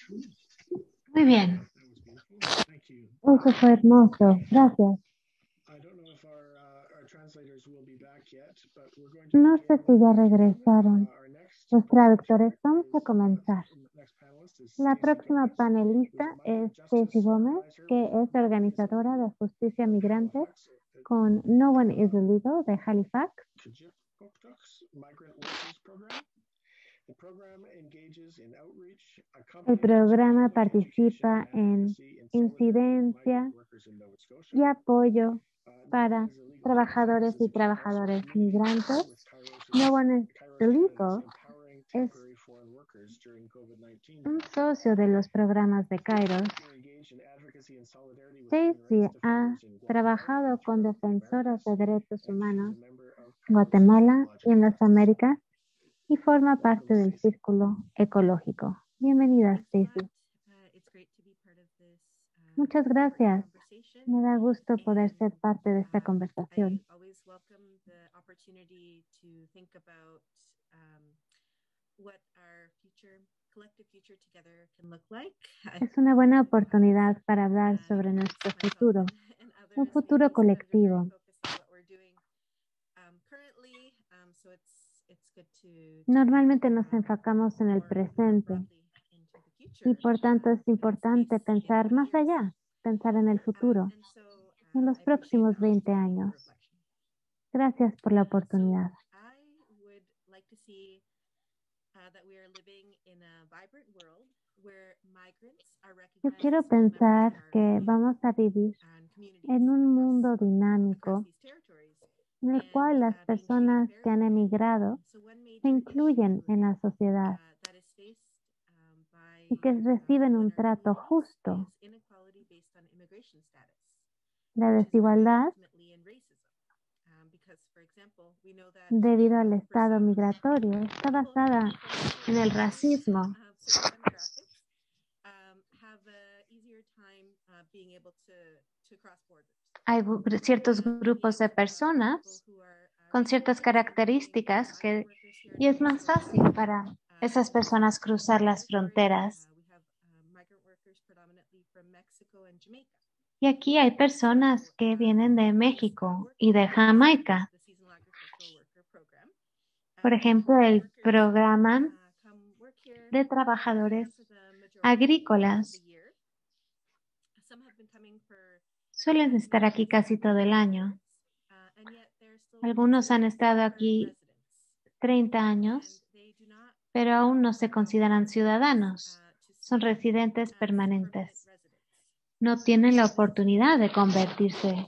Muy bien. That was beautiful. Thank you. Eso fue hermoso. Gracias. I don't know if our, uh, our translators will be back yet, but we're going to No sé begin si ya in a moment. regresaron Uh, our next los traductores. speaker Vamos a is, comenzar. uh, next panelist is La Stacey próxima Gomez, panelista who's the es Migrant Stacey Justice Gómez, Organizer que with es No One Is organizadora Illegal. de justicia migrante Halifax, uh, con No One is uh, Illegal de Halifax. Kajipuktuk's Migrant Workers Program. The program engages in outreach, El accompaniment, programa public education, participa en advocacy, and solidarity with incidencia migrant workers in Nova Scotia. y apoyo Uh, No para One is Illegal trabajadores Halifax is y a key also trabajadores communicating with migrantes. Kairos, No One is Kairos Illegal Canada's empowering es temporary foreign workers during COVID nineteen. un socio de los programas de Kairos. Stacey engaged in advocacy and solidarity with Stacey human rights ha defenders in Guatemala, trabajado con Honduras, the defensoras Americas, de derechos and she is humanos a member of en Kairos' Guatemala y en Ecological las Justice. Américas y forma Welcome, parte del Stacey. círculo ecológico. Bienvenida, Thanks a lot. Stacey. Uh, it's great to be part of this uh, Muchas important gracias. conversation. Me da gusto poder ser And parte de esta um, conversación. I always welcome the opportunity to think about um, what our future, collective future together can look like. Es una buena oportunidad para hablar sobre nuestro futuro, and un others futuro maybe spend a very colectivo. focus on what we're doing um, currently. Um, so it's it's good to, to Normalmente think, nos um, enfocamos en el more presente broadly into the future, y por tanto uh, es in the importante space in pensar twenty más years. allá, pensar en el Um, futuro, and so en uh, los I appreciate próximos the veinte opportunity for años. reflection. Gracias por la Uh, so oportunidad. I would like to see uh, that we are living in a vibrant world where migrants are Yo recognized quiero as full members pensar of our que community vamos a vivir and communities en un mundo across, across dinámico these territories en el and cual las uh, being treated personas que han fairly. emigrado Um, so one se major incluyen issue en la sociedad uh, that is faced um, by y que uh, reciben people in un our trato communities justo. is inequality based on immigration status, La which is rooted desigualdad ultimately in racism. Um, because, for example, we know that debido al um, for estado some migratorio está people basada coming from en el certain areas racismo. of certain demographics um, have a easier time uh, being able to, to cross borders. Hay bu- ciertos And grupos de yet, uh, for personas people who are uh, con ciertas racialized, including características migrant que, workers here in y es Nova más Scotia, fácil para um, esas to personas cross cruzar our las territory. fronteras. Uh, we have uh, migrant workers predominantly from Mexico and Jamaica. Y aquí hay personas So, que uh, vienen de this, uh, México work y de program, Jamaica. the Seasonal Agricultural Worker Program, Por uh, ejemplo, migrant el workers programa uh, come work here de uh, trabajadores for the majority of the agrícolas. year. Some have been coming for Suelen uh, estar aquí casi todo el año. uh, and yet they're still Algunos han considered estado permanent aquí residents, treinta and años, they do not pero aún no se have consideran opportunities, ciudadanos. uh, to Son serve residentes as permanent permanentes. residents. No tienen la oportunidad de convertirse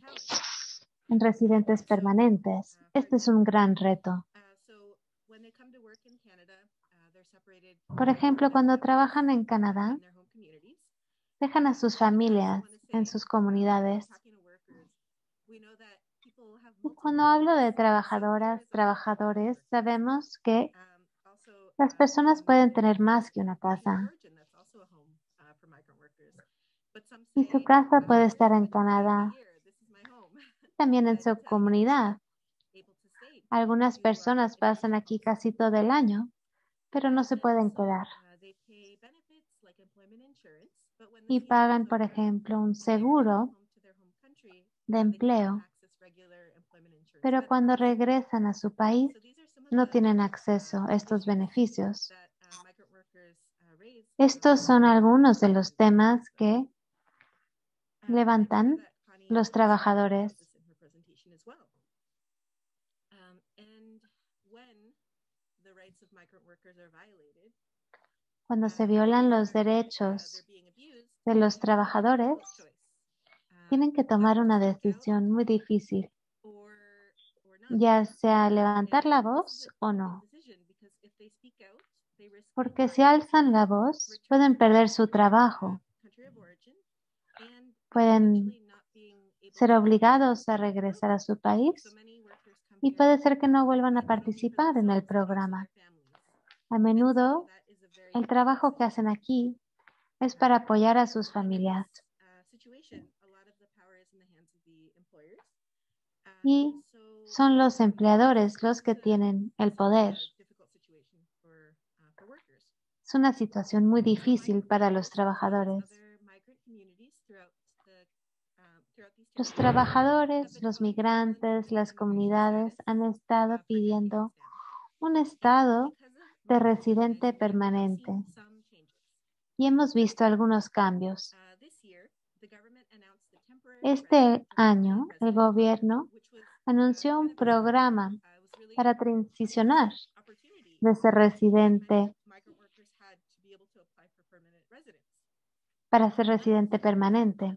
en residentes permanentes. Este es un gran reto. Uh, so when they come to work in Canada, uh, they're separated Por ejemplo, from cuando their families, trabajan en uh, Canadá, in their home communities. dejan a sus And I also familias want to en say, sus uh, comunidades. talking to workers, we know that people have Y multiple cuando hablo de needs. So here trabajadoras, is a trabajadores, worker. sabemos que Um, also, las uh, personas in pueden many tener countries, más que una country of casa. origin, that's also a home uh, for migrant workers. But some Y su say, casa uh, puede I'm estar here en for the majority of the Canadá, year. This is my home. también en But su uh, yet comunidad. able to stay Algunas to uh, personas pasan immigration aquí laws. casi todo el año, pero no se And pueden so quedar. uh, they pay benefits like employment insurance, but when the Y season is pagan, por over ejemplo, un and they return seguro home to their home country, de uh, they cannot empleo, access regular employment insurance pero cuando benefits. regresan a su país So these are some of no the tienen uh, acceso a estos issues beneficios. that uh, migrant workers uh, raise Estos um, son in algunos de the los communities temas across them. que Um, and I'm sure levantan that Connie los will speak more about trabajadores. this in her presentation as well. Um, and when the rights of migrant workers are violated, Cuando uh, se violan los or uh, derechos they're being abused, de they los have to make a trabajadores, difficult choice. Uh, tienen que tomar either to una speak out decisión muy difícil, or or not. ya sea Uh, levantar la and this is voz a o big no. decision because if they speak out, they risk being Porque si fired, alzan la voz, returned pueden to perder su their uh, trabajo, country of origin, and uh, pueden potentially not being able ser to obligados a participate in the regresar a program. su So país many workers come y here puede ser que no vuelvan uh, a not only for participar en el themselves but also programa. their families. A And so menudo, that is a very el difficult trabajo que decision. hacen aquí es Uh, para apoyar a sus and in familias. this uh, situation, a lot of the power is in the hands of the employers. Uh, Y so son los sometimes empleadores it's los que to tienen el solve poder. a difficult situation for, uh, for workers. Es una situación muy difícil para los trabajadores. Los trabajadores, los migrantes, las comunidades han estado pidiendo un estado de residente permanente y hemos visto algunos cambios. Este año, el gobierno anunció un programa para transicionar de ser residente para ser residente permanente.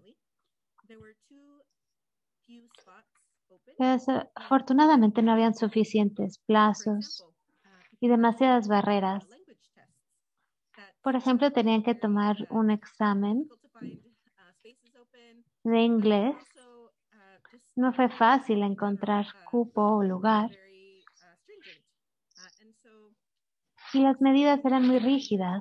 Desafortunadamente no habían suficientes plazos y demasiadas barreras. Por ejemplo, tenían que tomar un examen de inglés. No fue fácil encontrar cupo o lugar. Y las medidas eran muy rígidas.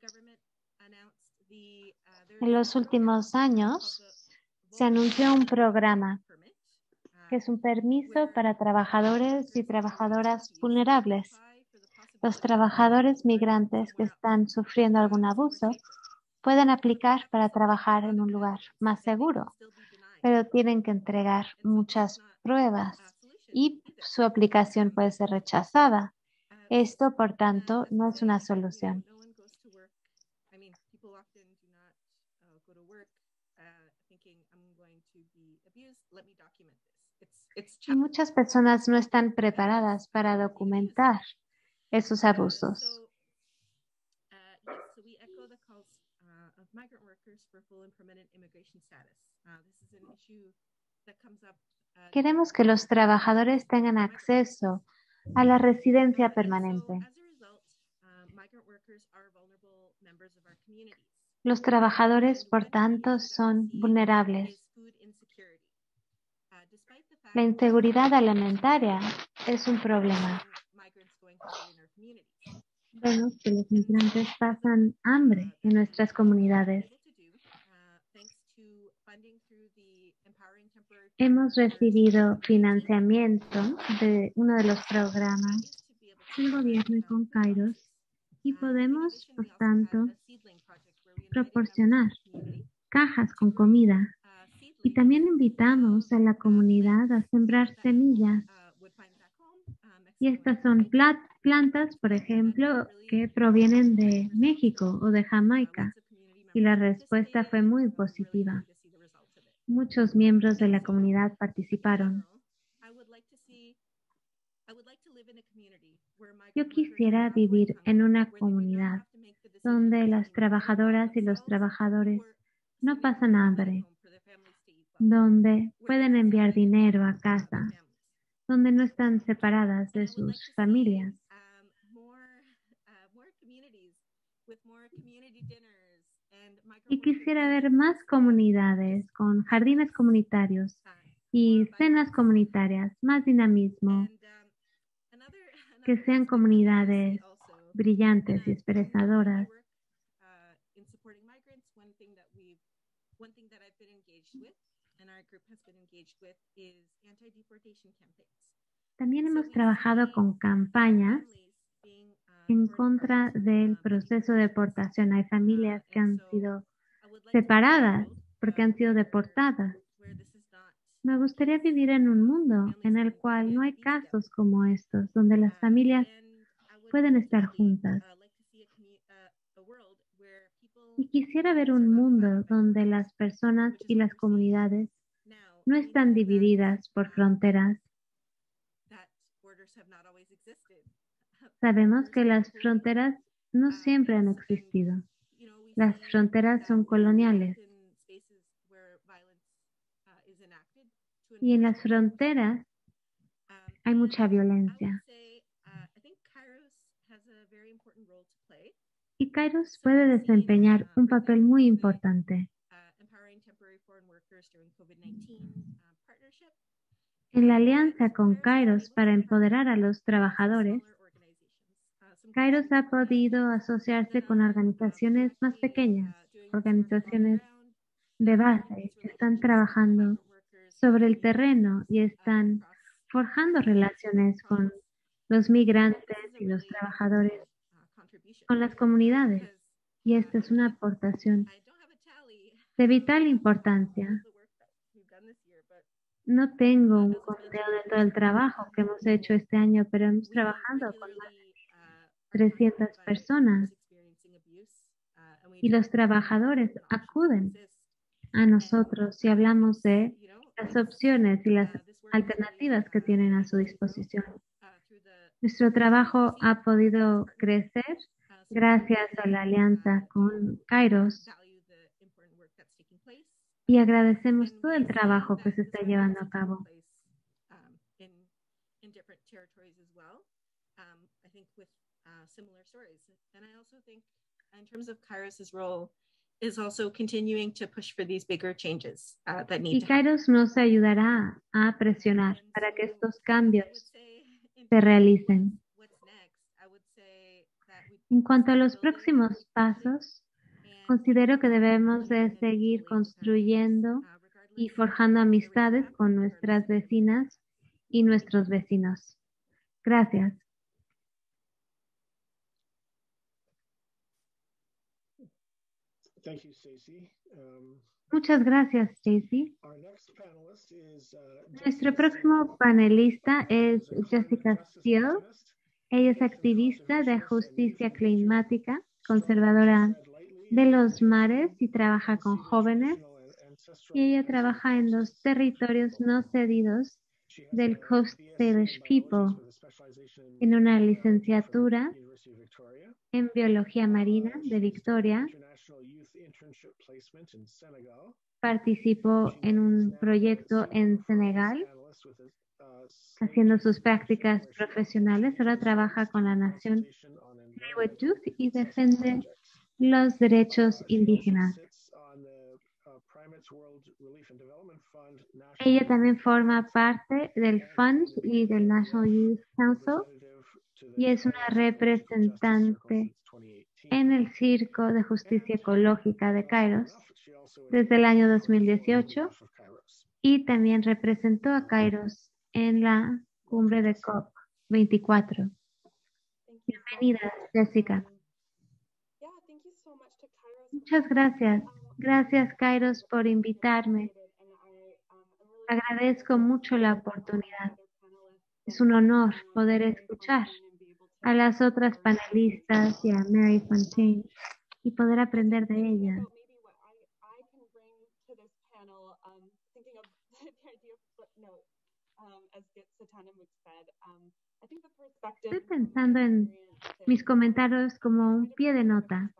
En los últimos años se anunció un programa que es un permiso para trabajadores y trabajadoras vulnerables. Los trabajadores migrantes que están sufriendo algún abuso pueden aplicar para trabajar en un lugar más seguro, pero tienen que entregar muchas pruebas y su aplicación puede ser rechazada. Esto, por tanto, no es una solución. Y muchas personas no están preparadas para documentar esos abusos. Queremos que los trabajadores tengan acceso a la residencia permanente. Los trabajadores, por tanto, son vulnerables. La inseguridad alimentaria es un problema. Vemos que los migrantes pasan hambre en nuestras comunidades. Hemos recibido financiamiento de uno de los programas del gobierno y con Kairos y podemos, por tanto, proporcionar cajas con comida. Y también invitamos a la comunidad a sembrar semillas. Y estas son plantas, por ejemplo, que provienen de México o de Jamaica. Y la respuesta fue muy positiva. Muchos miembros de la comunidad participaron. Yo quisiera vivir en una comunidad donde las trabajadoras y los trabajadores no pasan hambre, donde pueden enviar dinero a casa, donde no están separadas de sus familias. Y quisiera ver más comunidades con jardines comunitarios y cenas comunitarias, más dinamismo, que sean comunidades brillantes y esperanzadoras. También hemos trabajado con campañas en contra del proceso de deportación. Hay familias que han sido separadas porque han sido deportadas. Me gustaría vivir en un mundo en el cual no hay casos como estos, donde las familias pueden estar juntas. Y quisiera ver un mundo donde las personas y las comunidades no están divididas por fronteras. Sabemos que las fronteras no siempre han existido. Las fronteras son coloniales. Y en las fronteras hay mucha violencia. Y Kairos puede desempeñar un papel muy importante. En la alianza con Kairos para empoderar a los trabajadores, Kairos ha podido asociarse con organizaciones más pequeñas, organizaciones de base que están trabajando sobre el terreno y están forjando relaciones con los migrantes y los trabajadores con las comunidades. Y esta es una aportación de vital importancia. No tengo un conteo de todo el trabajo que hemos hecho este año, pero hemos trabajado con más de trescientas personas y los trabajadores acuden a nosotros si hablamos de las opciones y las alternativas que tienen a su disposición. Nuestro trabajo ha podido crecer gracias a la alianza con Kairos y agradecemos todo el trabajo que se está llevando a cabo. In terms of Kairos's role is also continuing to push for these bigger changes uh, that need y to happen. Kairos nos ayudará a presionar para que estos cambios se realicen. En cuanto a los próximos pasos, considero que debemos de seguir construyendo y forjando amistades con nuestras vecinas y nuestros vecinos. Gracias. Thank you, Stacy. Um, Muchas gracias, Stacy. our next panelist is, uh, Nuestro Jessica próximo Steele. panelista es Who's a Jessica conservative Steele. activist, Ella es activista de justicia climática, conservadora de los mares y trabaja con jóvenes. Y ella trabaja en los territorios no cedidos del Coast Salish People en una licenciatura en biología marina de Victoria. Participó en un proyecto en Senegal haciendo sus prácticas profesionales. Ahora trabaja con la nación Tsleil-Waututh y defiende los derechos indígenas. Ella también forma parte del Fund y del National Youth Council y es una representante en el Circo de Justicia Ecológica de Kairos desde el año dos mil dieciocho y también representó a Kairos en la cumbre de COP veinticuatro. Bienvenida, Jessica. Muchas gracias. Gracias, Kairos, por invitarme. Agradezco mucho la oportunidad. Es un honor poder escuchar a las otras panelistas y a Mary Fontaine y poder aprender de ella. Estoy pensando en mis comentarios como un pie de nota.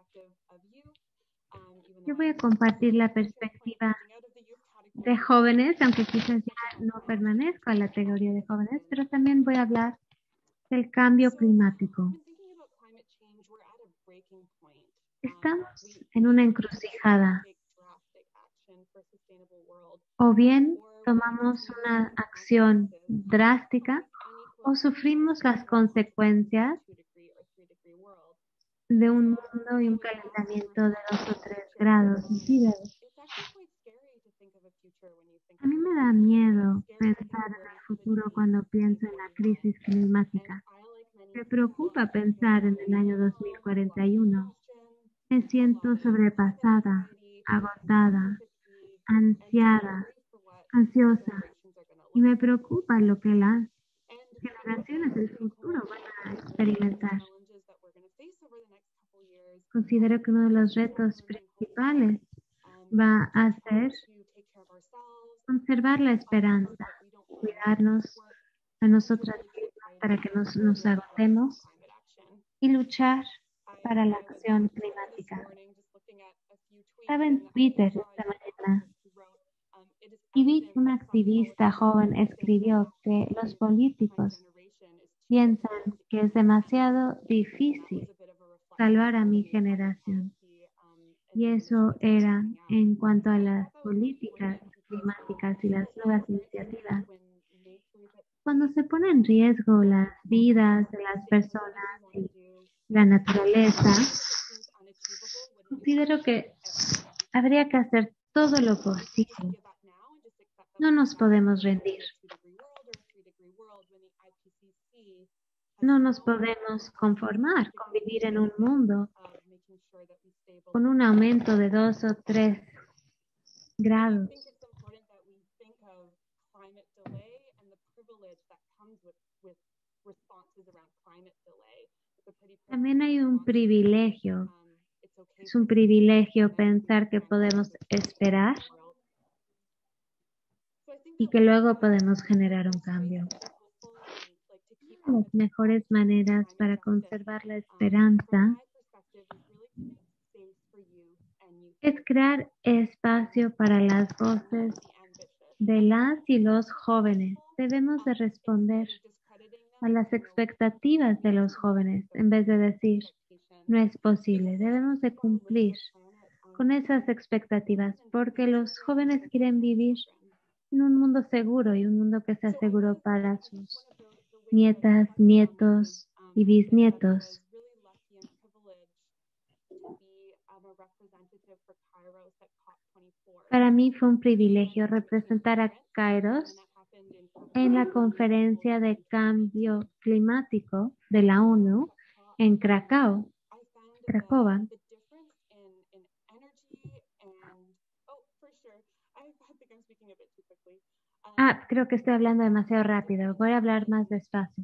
Yo voy a compartir la perspectiva de jóvenes, aunque quizás ya no permanezco a la categoría de jóvenes, pero también voy a hablar del cambio climático. Estamos en una encrucijada. O bien tomamos una acción drástica o sufrimos las consecuencias de un mundo y un calentamiento de dos o tres grados centígrados. A mí me da miedo pensar en el futuro cuando pienso en la crisis climática. Me preocupa pensar en el año dos mil cuarenta y uno. Me siento sobrepasada, agotada, ansiada, ansiosa y me preocupa lo que las generaciones del futuro van a experimentar. Considero que uno de los retos principales va a ser conservar la esperanza, cuidarnos a nosotras mismas para que nos, nos agotemos y luchar para la acción climática. Estaba en Twitter esta mañana y vi que una activista joven escribió que los políticos piensan que es demasiado difícil salvar a mi generación. Y eso era en cuanto a las políticas climáticas y las nuevas iniciativas. Cuando se pone en riesgo las vidas de las personas y la naturaleza, considero que habría que hacer todo lo posible. No nos podemos rendir. no nos podemos conformar con vivir en un mundo con un aumento de dos o tres grados. También hay un privilegio. Es un privilegio pensar que podemos esperar y que luego podemos generar un cambio. Las mejores maneras para conservar la esperanza es crear espacio para las voces de las y los jóvenes. Debemos de responder a las expectativas de los jóvenes en vez de decir no es posible. Debemos de cumplir con esas expectativas porque los jóvenes quieren vivir en un mundo seguro y un mundo que sea seguro para sus nietas, nietos y bisnietos. Para mí fue un privilegio representar a Kairos en la conferencia de cambio climático de la ONU en Krakow, Cracovia. Ah, creo que estoy hablando demasiado rápido. Voy a hablar más despacio.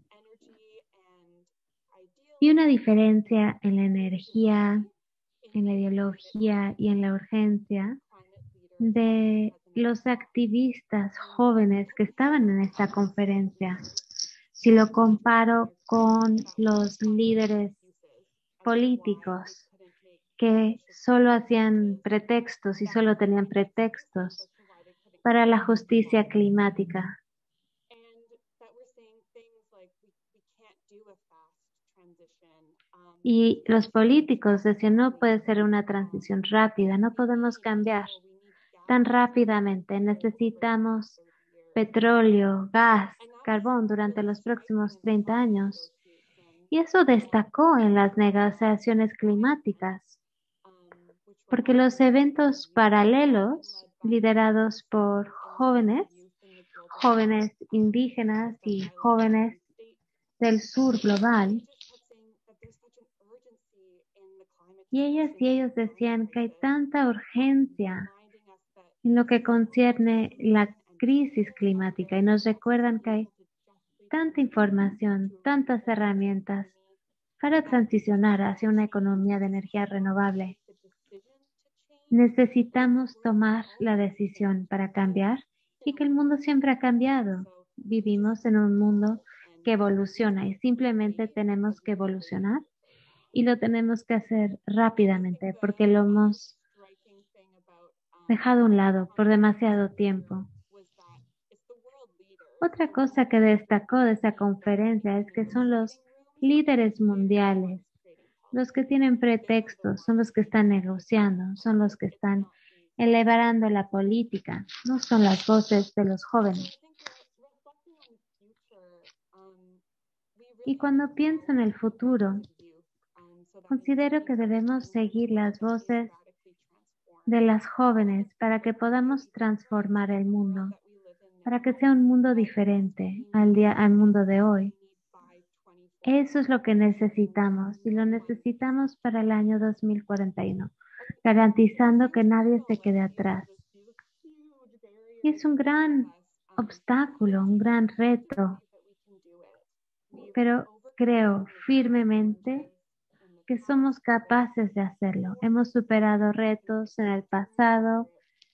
Y una diferencia en la energía, en la ideología y en la urgencia de los activistas jóvenes que estaban en esta conferencia. Si lo comparo con los líderes políticos que solo hacían pretextos y solo tenían pretextos para la justicia climática. Y los políticos decían, no puede ser una transición rápida, no podemos cambiar tan rápidamente. Necesitamos petróleo, gas, carbón durante los próximos treinta años. Y eso destacó en las negociaciones climáticas, porque los eventos paralelos liderados por jóvenes, jóvenes indígenas y jóvenes del sur global, y ellas y ellos decían que hay tanta urgencia en lo que concierne la crisis climática y nos recuerdan que hay tanta información, tantas herramientas para transicionar hacia una economía de energía renovable. Necesitamos tomar la decisión para cambiar y que el mundo siempre ha cambiado. Vivimos en un mundo que evoluciona y simplemente tenemos que evolucionar y lo tenemos que hacer rápidamente porque lo hemos dejado a un lado por demasiado tiempo. Otra cosa que destacó de esa conferencia es que son los líderes mundiales, los que tienen pretextos, son los que están negociando, son los que están elevando la política, no son las voces de los jóvenes. Y cuando pienso en el futuro, considero que debemos seguir las voces de las jóvenes para que podamos transformar el mundo, para que sea un mundo diferente al día, al mundo de hoy. Eso es lo que necesitamos y lo necesitamos para el año dos mil cuarenta y uno, garantizando que nadie se quede atrás. Y es un gran obstáculo, un gran reto, pero creo firmemente que somos capaces de hacerlo. Hemos superado retos en el pasado,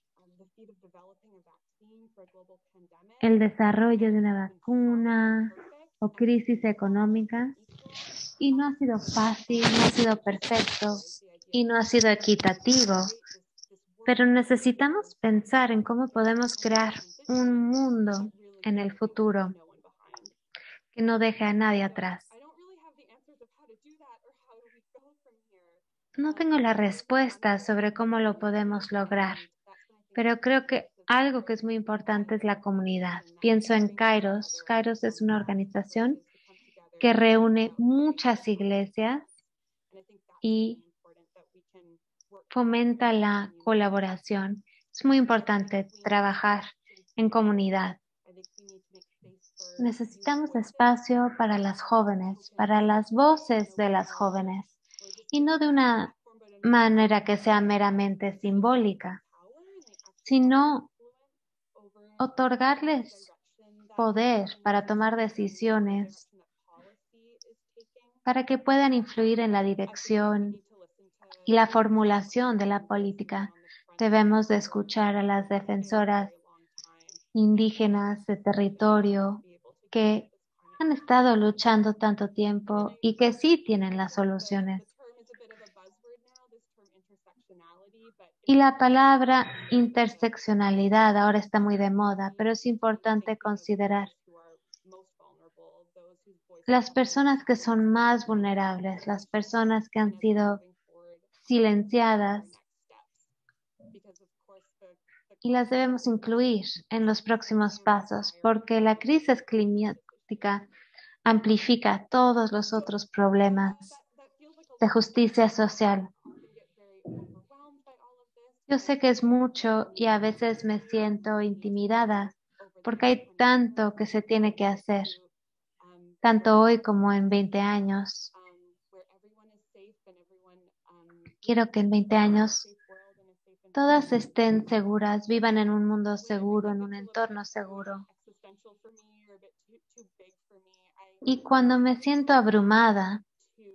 el desarrollo de una vacuna o crisis económica, y no ha sido fácil, no ha sido perfecto y no ha sido equitativo, pero necesitamos pensar en cómo podemos crear un mundo en el futuro que no deje a nadie atrás. No tengo la respuesta sobre cómo lo podemos lograr, pero creo que algo que es muy importante es la comunidad. Pienso en Kairos. Kairos es una organización que reúne muchas iglesias y fomenta la colaboración. Es muy importante trabajar en comunidad. necesitamos espacio para las jóvenes, para las voces de las jóvenes, y no de una manera que sea meramente simbólica, sino otorgarles poder para tomar decisiones, para que puedan influir en la dirección y la formulación de la política. Debemos de escuchar a las defensoras indígenas de territorio que han estado luchando tanto tiempo y que sí tienen las soluciones. Y la palabra interseccionalidad ahora está muy de moda, pero es importante considerar las personas que son más vulnerables, las personas que han sido silenciadas, y las debemos incluir en los próximos pasos, porque la crisis climática amplifica todos los otros problemas de justicia social. Yo sé que es mucho y a veces me siento intimidada porque hay tanto que se tiene que hacer, tanto hoy como en veinte años. Quiero que en veinte años todas estén seguras, vivan en un mundo seguro, en un entorno seguro. Y cuando me siento abrumada,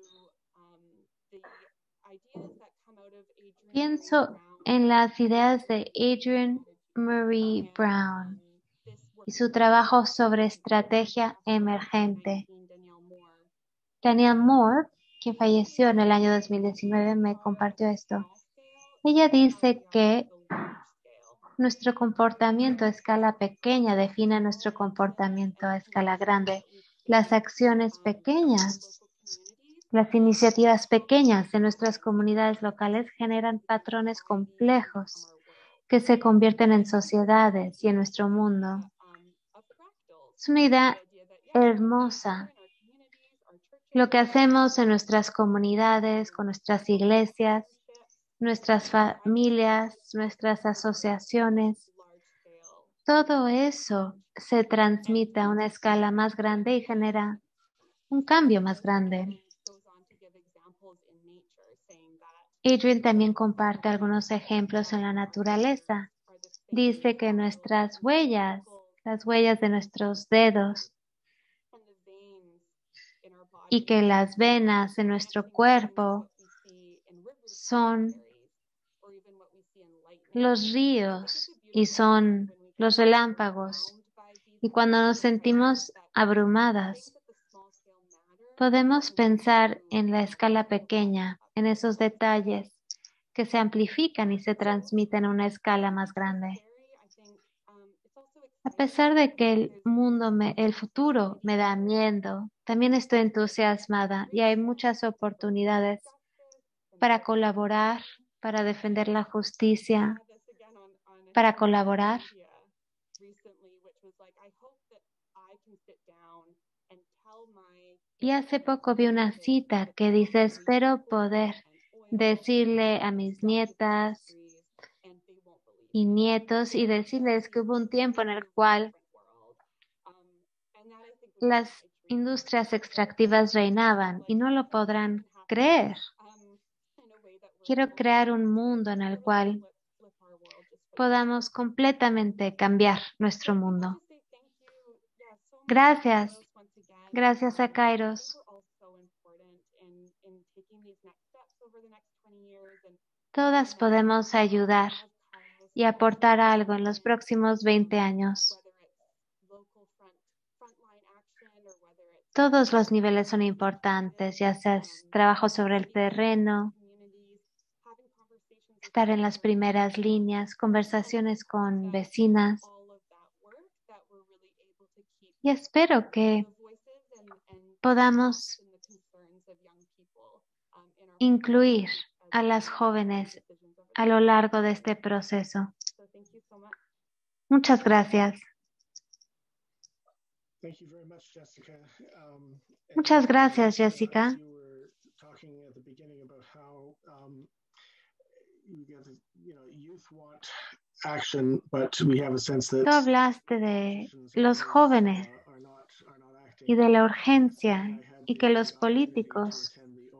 pienso en las ideas de Adrienne Maree Brown y su trabajo sobre estrategia emergente. Danielle Moore, quien falleció en el año dos mil diecinueve, me compartió esto. Ella dice que nuestro comportamiento a escala pequeña define nuestro comportamiento a escala grande. Las acciones pequeñas, las iniciativas pequeñas de nuestras comunidades locales generan patrones complejos que se convierten en sociedades y en nuestro mundo. Es una idea hermosa. Lo que hacemos en nuestras comunidades, con nuestras iglesias, nuestras familias, nuestras asociaciones, todo eso se transmite a una escala más grande y genera un cambio más grande. Adrienne también comparte algunos ejemplos en la naturaleza. Dice que nuestras huellas, las huellas de nuestros dedos, y que las venas de nuestro cuerpo son los ríos y son los relámpagos. Y cuando nos sentimos abrumadas, podemos pensar en la escala pequeña, en esos detalles que se amplifican y se transmiten a una escala más grande. A pesar de que el mundo, me, el futuro me da miedo, también estoy entusiasmada y hay muchas oportunidades para colaborar, para defender la justicia, para colaborar. Y hace poco vi una cita que dice: espero poder decirle a mis nietas y nietos y decirles que hubo un tiempo en el cual las industrias extractivas reinaban y no lo podrán creer. Quiero crear un mundo en el cual podamos completamente cambiar nuestro mundo. Gracias. Gracias a Kairos. Todas podemos ayudar y aportar algo en los próximos veinte años. Todos los niveles son importantes, ya sea trabajo sobre el terreno, estar en las primeras líneas, conversaciones con vecinas. Y espero que podamos incluir a las jóvenes a lo largo de este proceso. Muchas gracias. Muchas gracias, Jessica. Tú hablaste de los jóvenes y de la urgencia y que los políticos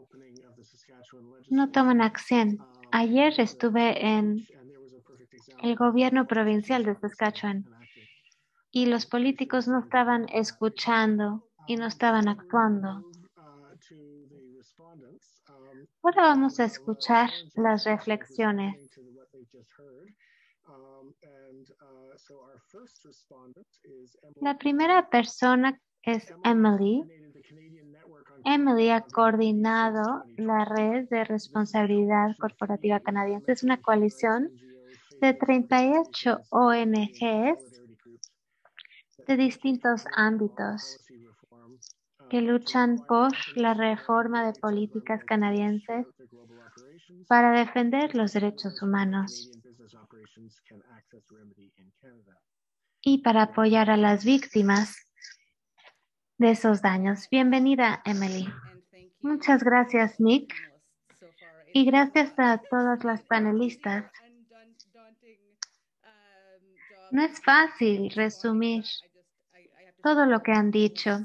no toman acción. Ayer estuve en el gobierno provincial de Saskatchewan y los políticos no estaban escuchando y no estaban actuando. Ahora vamos a escuchar las reflexiones. La primera persona es Emily. Emily ha coordinado la red de responsabilidad corporativa canadiense. Es una coalición de treinta y ocho O N Ges de distintos ámbitos que luchan por la reforma de políticas canadienses para defender los derechos humanos y para apoyar a las víctimas de esos daños. Bienvenida, Emily. Muchas gracias, Nick. Y gracias a todas las panelistas. No es fácil resumir todo lo que han dicho.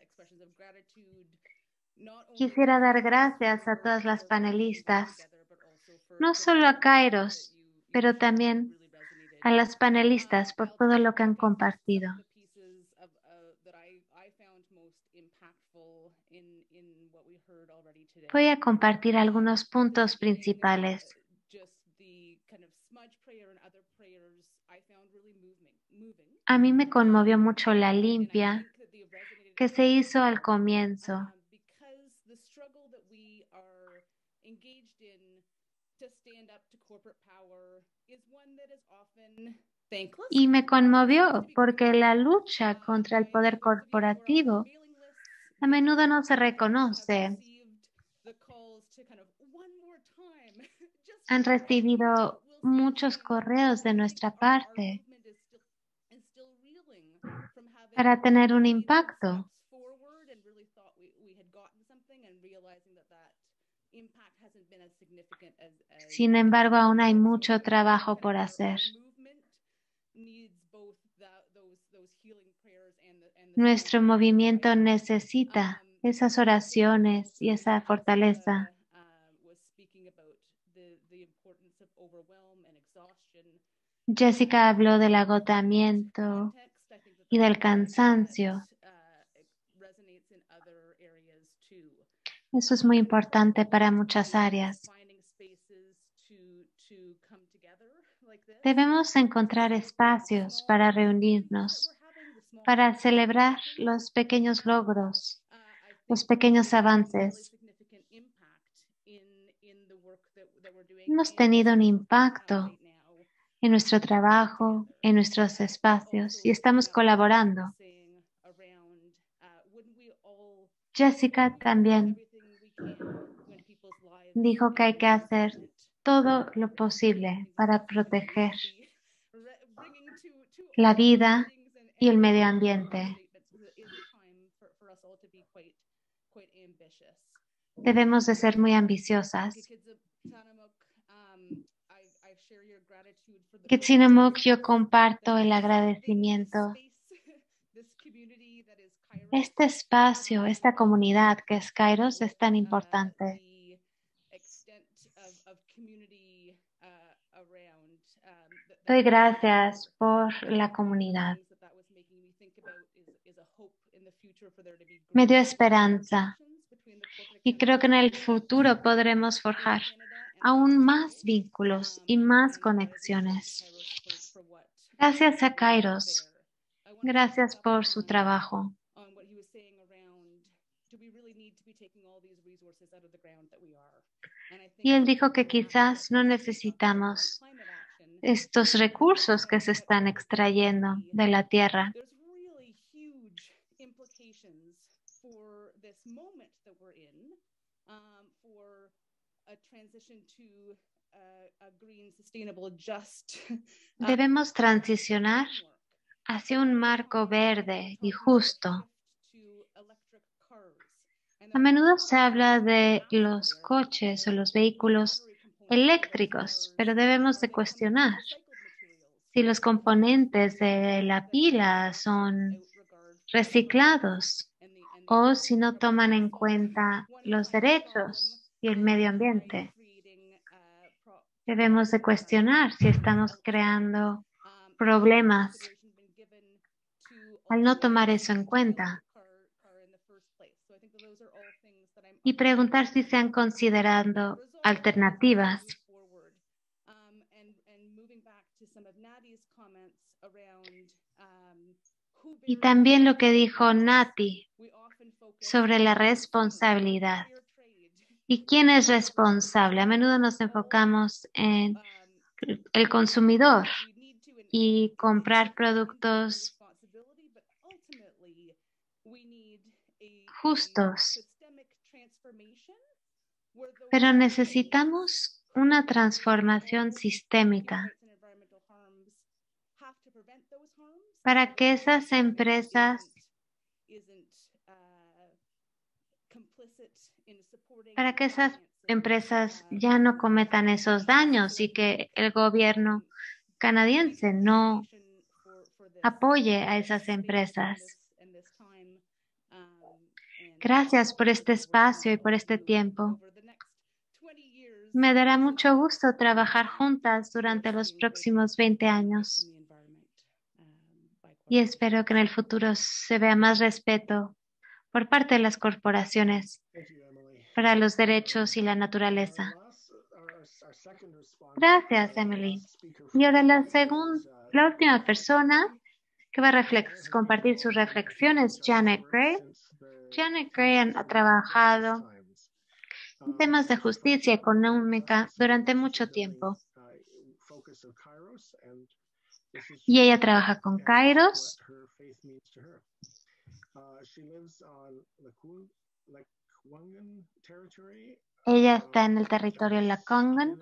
Quisiera dar gracias a todas las panelistas, no solo a Kairos, pero también a las panelistas por todo lo que han compartido. Voy a compartir algunos puntos principales. A mí me conmovió mucho la limpia que se hizo al comienzo. Y me conmovió porque la lucha contra el poder corporativo a menudo no se reconoce. Han recibido muchos correos de nuestra parte para tener un impacto. Sin embargo, aún hay mucho trabajo por hacer. Nuestro movimiento necesita esas oraciones y esa fortaleza. Jessica habló del agotamiento y del cansancio. Eso es muy importante para muchas áreas. Debemos encontrar espacios para reunirnos, para celebrar los pequeños logros, los pequeños avances. Hemos tenido un impacto en nuestro trabajo, en nuestros espacios y estamos colaborando. Jessica también dijo que hay que hacer todo lo posible para proteger la vida y el medio ambiente. Debemos de ser muy ambiciosas. Kitsinamuk, yo comparto el agradecimiento. Este espacio, esta comunidad que es Kairos es tan importante. Doy gracias por la comunidad. Me dio esperanza y creo que en el futuro podremos forjar aún más vínculos y más conexiones. Gracias a Kairos. Gracias por su trabajo. Y él dijo que quizás no necesitamos estos recursos que se están extrayendo de la tierra. Debemos transicionar hacia un marco verde y justo. A menudo se habla de los coches o los vehículos eléctricos, pero debemos de cuestionar si los componentes de la pila son reciclados o si no toman en cuenta los derechos y el medio ambiente. Debemos de cuestionar si estamos creando problemas al no tomar eso en cuenta y preguntar si se han considerado alternativas. Y también lo que dijo Nati sobre la responsabilidad. ¿Y quién es responsable? A menudo nos enfocamos en el consumidor y comprar productos justos. Pero necesitamos una transformación sistémica para que esas empresas para que esas empresas ya no cometan esos daños y que el gobierno canadiense no apoye a esas empresas. Gracias por este espacio y por este tiempo. Me dará mucho gusto trabajar juntas durante los próximos veinte años. Y espero que en el futuro se vea más respeto por parte de las corporaciones para los derechos y la naturaleza. Gracias, Emily. Y ahora la segunda, la última persona que va a compartir sus reflexiones, Janet Gray. Janet Gray ha trabajado en temas de justicia económica durante mucho tiempo. Y ella trabaja con Kairos. Ella está en el territorio Lekwungen,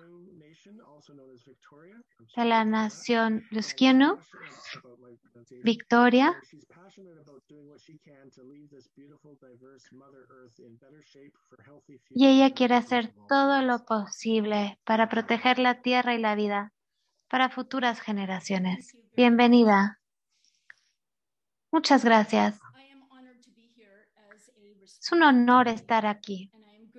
de la nación Lusquiano, Victoria. Y ella quiere hacer todo lo posible para proteger la tierra y la vida para futuras generaciones. Bienvenida. Muchas gracias. Es un honor estar aquí.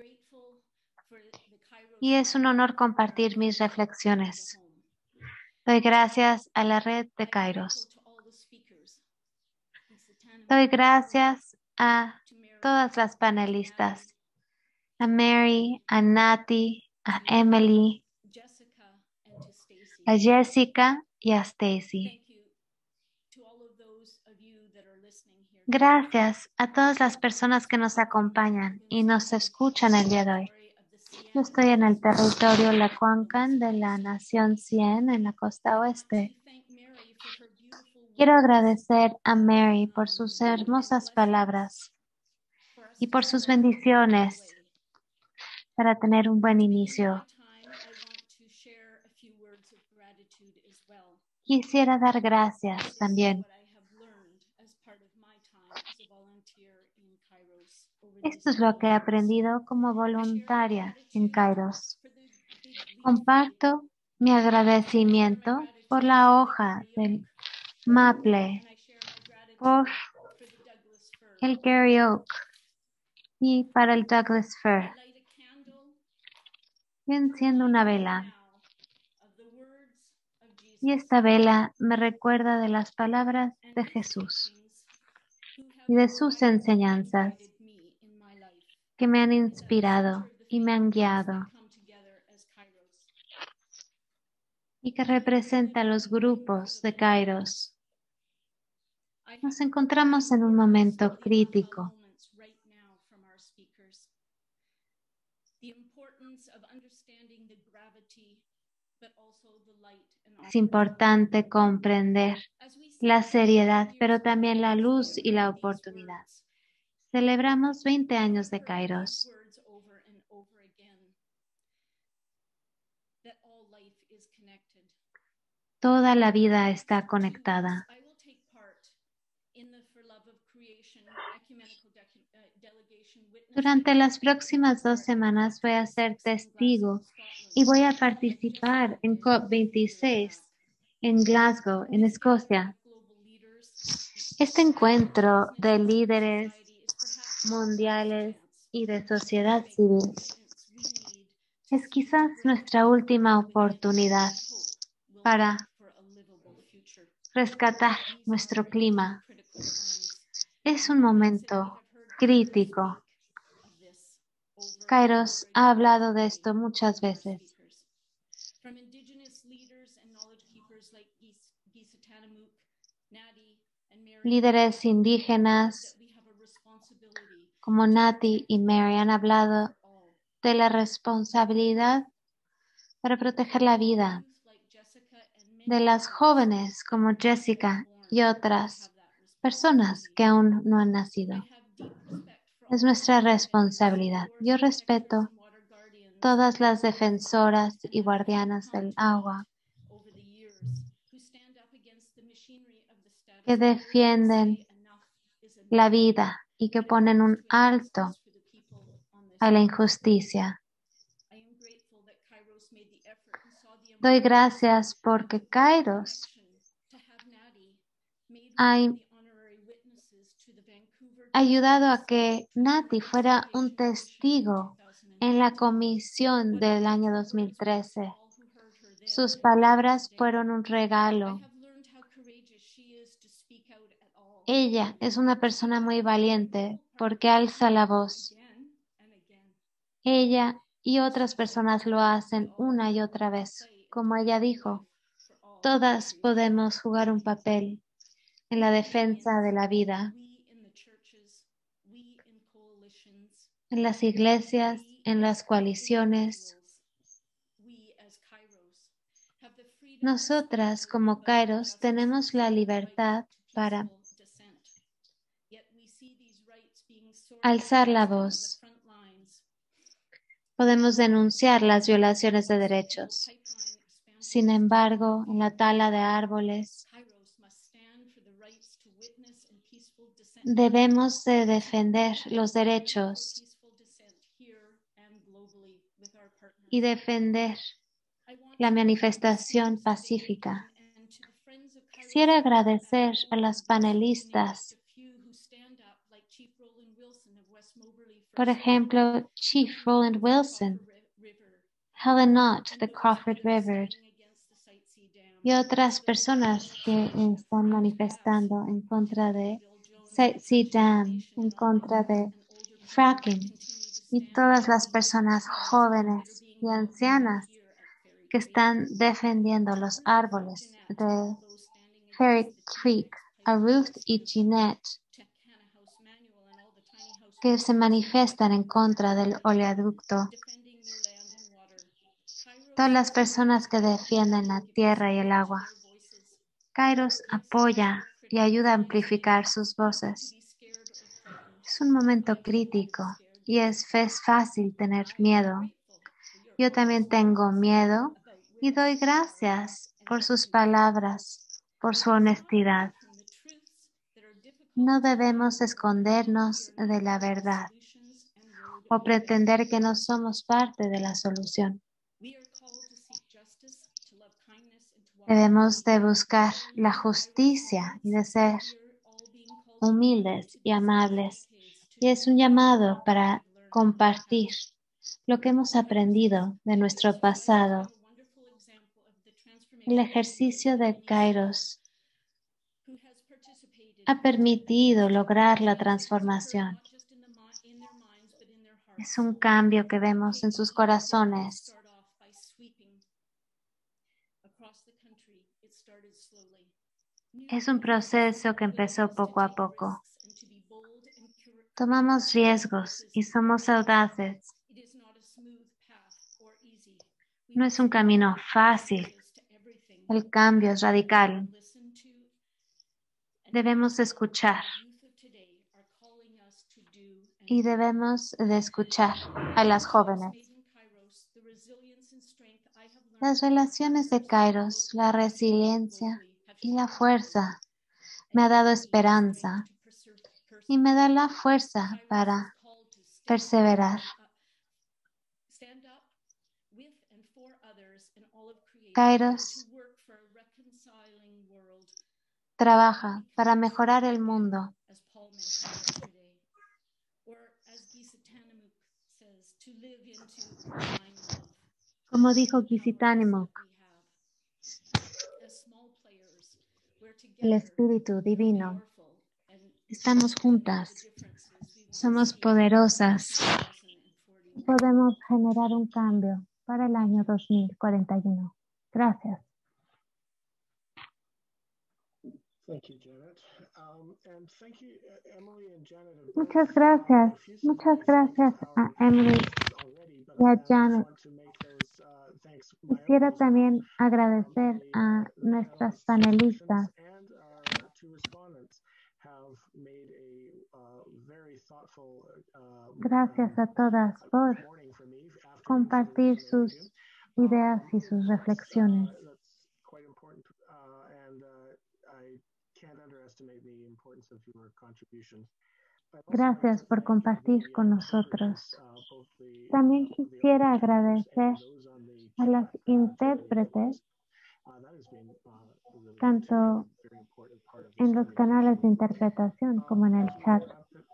Y es un honor compartir mis reflexiones. Doy gracias a la red de Kairos. Doy gracias a todas las panelistas, a Mary, a Nati, a Emily, a Jessica y a Stacy. Gracias a todas las personas que nos acompañan y nos escuchan el día de hoy. Yo estoy en el territorio Lekwungen de la Nación Cien en la costa oeste. Quiero agradecer a Mary por sus hermosas palabras y por sus bendiciones para tener un buen inicio. Quisiera dar gracias también. Esto es lo que he aprendido como voluntaria en Kairos. Comparto mi agradecimiento por la hoja del maple, por el Gary Oak y para el Douglas Fir. Yo enciendo una vela y esta vela me recuerda de las palabras de Jesús y de sus enseñanzas que me han inspirado y me han guiado y que representan los grupos de Kairos. Nos encontramos en un momento crítico. Es importante comprender la seriedad, pero también la luz y la oportunidad. Celebramos veinte años de Kairos. Toda la vida está conectada. Durante las próximas dos semanas voy a ser testigo y voy a participar en COP veintiséis en Glasgow, en Escocia. Este encuentro de líderes mundiales y de sociedad civil. Es quizás nuestra última oportunidad para rescatar nuestro clima. Es un momento crítico. Kairos ha hablado de esto muchas veces. Líderes indígenas como Nati y Mary han hablado de la responsabilidad para proteger la vida de las jóvenes como Jessica y otras personas que aún no han nacido. Es nuestra responsabilidad. Yo respeto todas las defensoras y guardianas del agua que defienden la vida y que ponen un alto a la injusticia. Doy gracias porque Kairos ha ayudado a que Nati fuera un testigo en la comisión del año dos mil trece. Sus palabras fueron un regalo. Ella es una persona muy valiente porque alza la voz. Ella y otras personas lo hacen una y otra vez. Como ella dijo, todas podemos jugar un papel en la defensa de la vida. En las iglesias, en las coaliciones. Nosotras como Kairos tenemos la libertad para alzar la voz. Podemos denunciar las violaciones de derechos. Sin embargo, en la tala de árboles, debemos de defender los derechos y defender la manifestación pacífica. Quisiera agradecer a las panelistas. Por ejemplo, Chief Roland Wilson, Helen Knott de Crawford River y otras personas que están manifestando en contra de Sightsee Dam, en contra de fracking y todas las personas jóvenes y ancianas que están defendiendo los árboles de Ferry Creek, a Ruth y Jeanette, que se manifiestan en contra del oleoducto. Todas las personas que defienden la tierra y el agua. Kairos apoya y ayuda a amplificar sus voces. Es un momento crítico y es, es fácil tener miedo. Yo también tengo miedo y doy gracias por sus palabras, por su honestidad. No debemos escondernos de la verdad o pretender que no somos parte de la solución. Debemos de buscar la justicia y de ser humildes y amables. Y es un llamado para compartir lo que hemos aprendido de nuestro pasado. El ejercicio de Kairos ha permitido lograr la transformación. Es un cambio que vemos en sus corazones. Es un proceso que empezó poco a poco. Tomamos riesgos y somos audaces. No es un camino fácil. El cambio es radical. Debemos escuchar. Y debemos de escuchar a las jóvenes. Las relaciones de Kairos, la resiliencia y la fuerza me ha dado esperanza y me da la fuerza para perseverar. Kairos trabaja para mejorar el mundo. Como dijo Kisitanimok, el Espíritu Divino, estamos juntas, somos poderosas, podemos generar un cambio para el año dos mil cuarenta y uno. Gracias. Thank you, Janet. Um, and thank you, uh, Emily and Janet. have Muchas both, gracias, uh, effusively muchas thanked gracias our a Emily panelists already, but y a I, I just Janet. want to make those uh, thanks my own Quisiera as well. también agradecer Um, the, a uh, the nuestras panelists' panelistas reflections and our two respondents have made a uh, very thoughtful uh, Gracias a um, todas por morning for me, afternoon for compartir those remaining sus two. ideas Um, y of sus course, reflexiones. uh, that's quite important, uh, and uh, I can't underestimate the importance of your contributions. Gracias por compartir con nosotros. También quisiera agradecer a las intérpretes, tanto en los canales de interpretación como en el chat.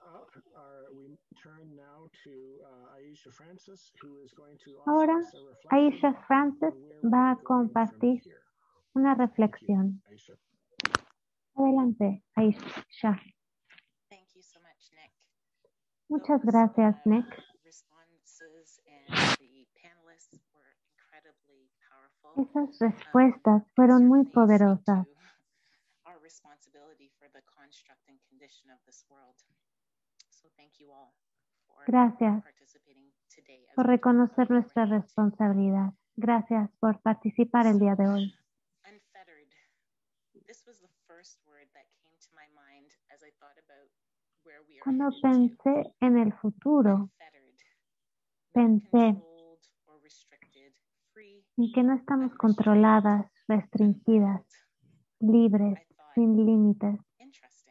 Ahora, Aisha Francis va a compartir una reflexión. Adelante, Aisha. Thank you so much, Nick. Muchas Those, gracias, uh, Nick. responses and the panelists were incredibly powerful. Esas respuestas fueron muy poderosas. Our responsibility for the construct and condition of this world. So thank you all for Gracias participating today. por reconocer nuestra responsabilidad. Gracias por participar el día de hoy. Unfettered. This was the first word that came to my mind as I thought about where we are Cuando headed to. pensé en el futuro, Unfettered. Not pensé controlled or restricted. Free. en que no estamos controladas, restringidas, libres, sin límites. Interesting.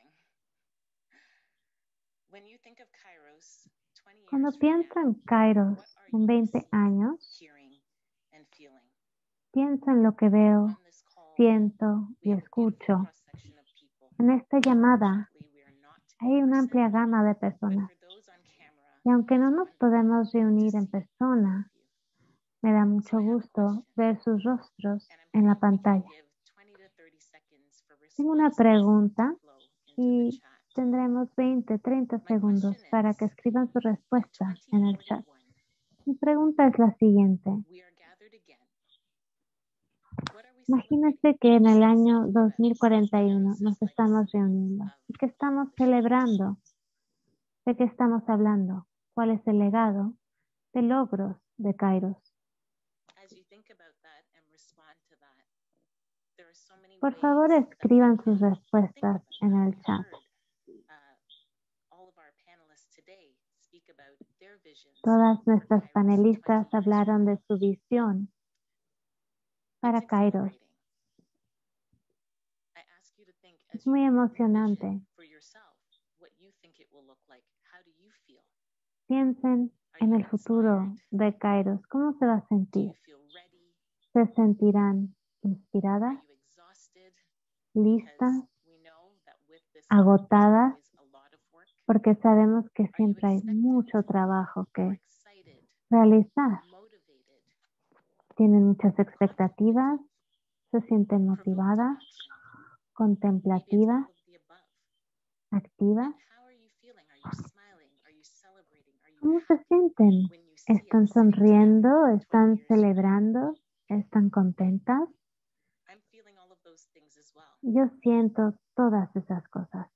When you think of Kairos, twenty years Cuando from pienso now, en Kairos what are en you veinte seeing, años, hearing, and feeling? pienso en lo que veo, On this call, siento we y have a beautiful escucho. cross-section of people. En esta llamada Unfortunately, we are not hay in una person, amplia gama de but personas. for those on camera, Y aunque no it's nos wonderful podemos reunir to en see persona, all of you. me da mucho So I have a gusto question, ver sus rostros and I'm en la hoping we can pantalla. give twenty to thirty seconds for Tengo una responses pregunta to flow into the y chat. tendremos veinte, treinta My segundos question para is, que escriban su at respuesta en el chat. twenty forty-one, Mi pregunta es la siguiente. we are gathered again. What are we Imagínense que en el año celebrating? dos mil cuarenta y uno Kairos' nos legacy estamos reuniendo. of ¿Y qué estamos the shift. celebrando? ¿De qué estamos hablando? ¿Cuál es el legado de logros de Kairos? As you think about that and respond to that, there are so many Por ways favor, that we escriban sus can think respuestas about en that. el We chat. heard, uh, all of our panelists today speak about their visions Todas for nuestras Kairos panelistas twenty years hablaron from de now. su visión para It's Kairos. exhilarating. I ask you to think as Es you muy envision emocionante. for yourself what you think it will look like. How do you feel? Piensen Are en you el futuro inspired? de Kairos. ¿Cómo se va a Do sentir? you feel ready? ¿Se sentirán Are inspiradas, you exhausted? listas, Because we know that with this work, there's agotadas? always a lot of work. Porque sabemos que Are you siempre hay expectant? mucho trabajo Or que excited? realizar. Motivated? Tienen muchas expectativas, se sienten Provoked to motivadas, action? Maybe it's contemplativas, all of the above. activas. And how are you feeling? Are you smiling? Are you celebrating? Are you ¿Cómo se happy sienten? when you see us ¿Están sitting together sonriendo? twenty ¿Están years from now? celebrando? ¿Están contentas? I'm feeling all of those things as well. Yo siento todas esas cosas.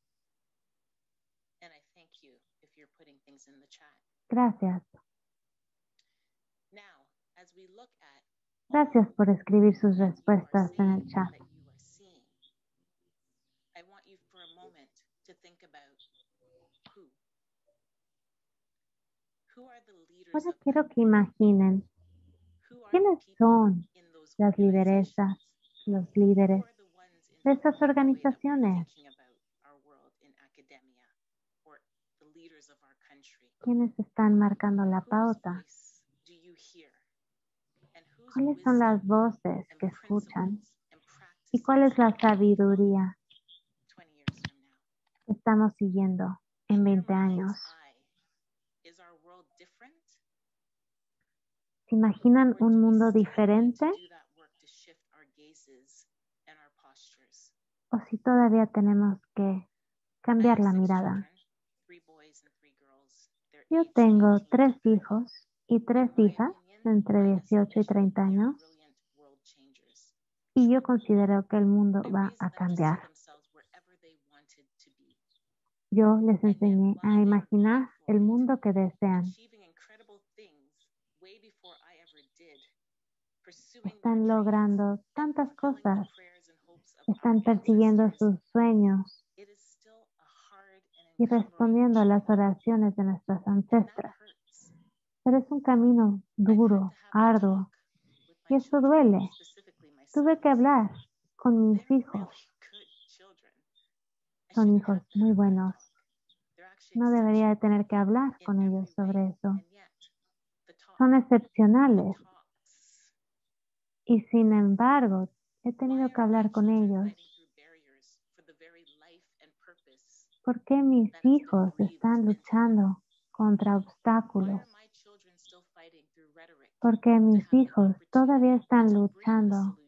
And I thank you if you're putting things in the chat. Gracias. Now, as we look at Gracias por escribir sus that you are respuestas en el saying, chat. that you are seeing, I want you for a moment to think about who. Who are the leaders Ahora of quiero that? que imaginen Who are the quiénes people son in those las lideresas, organizations? los Who líderes are the ones de informing estas the way that we're organizaciones, thinking about our world in academia, or the leaders of our country? quienes están marcando la Whose pauta, voice do you hear? And whose cuáles son las wisdom voces and que escuchan principles and y cuál es la practices do you follow sabiduría twenty years from now? que estamos siguiendo en In your veinte mind's años. eye, is our world different ¿Se imaginan un mundo diferente? ¿O si todavía tenemos que cambiar la mirada? Yo tengo tres hijos y tres hijas entre dieciocho y treinta años y yo considero que el mundo va a cambiar. Yo les enseñé a imaginar el mundo que desean. Están logrando tantas cosas. Están persiguiendo sus sueños y respondiendo a las oraciones de nuestras ancestras. Pero es un camino duro, arduo, y eso duele. Tuve que hablar con mis hijos. Son hijos muy buenos. No debería de tener que hablar con ellos sobre eso. Son excepcionales. Y sin embargo, he tenido que hablar con ellos. ¿Por qué mis hijos están luchando contra obstáculos? ¿Por qué mis hijos todavía están luchando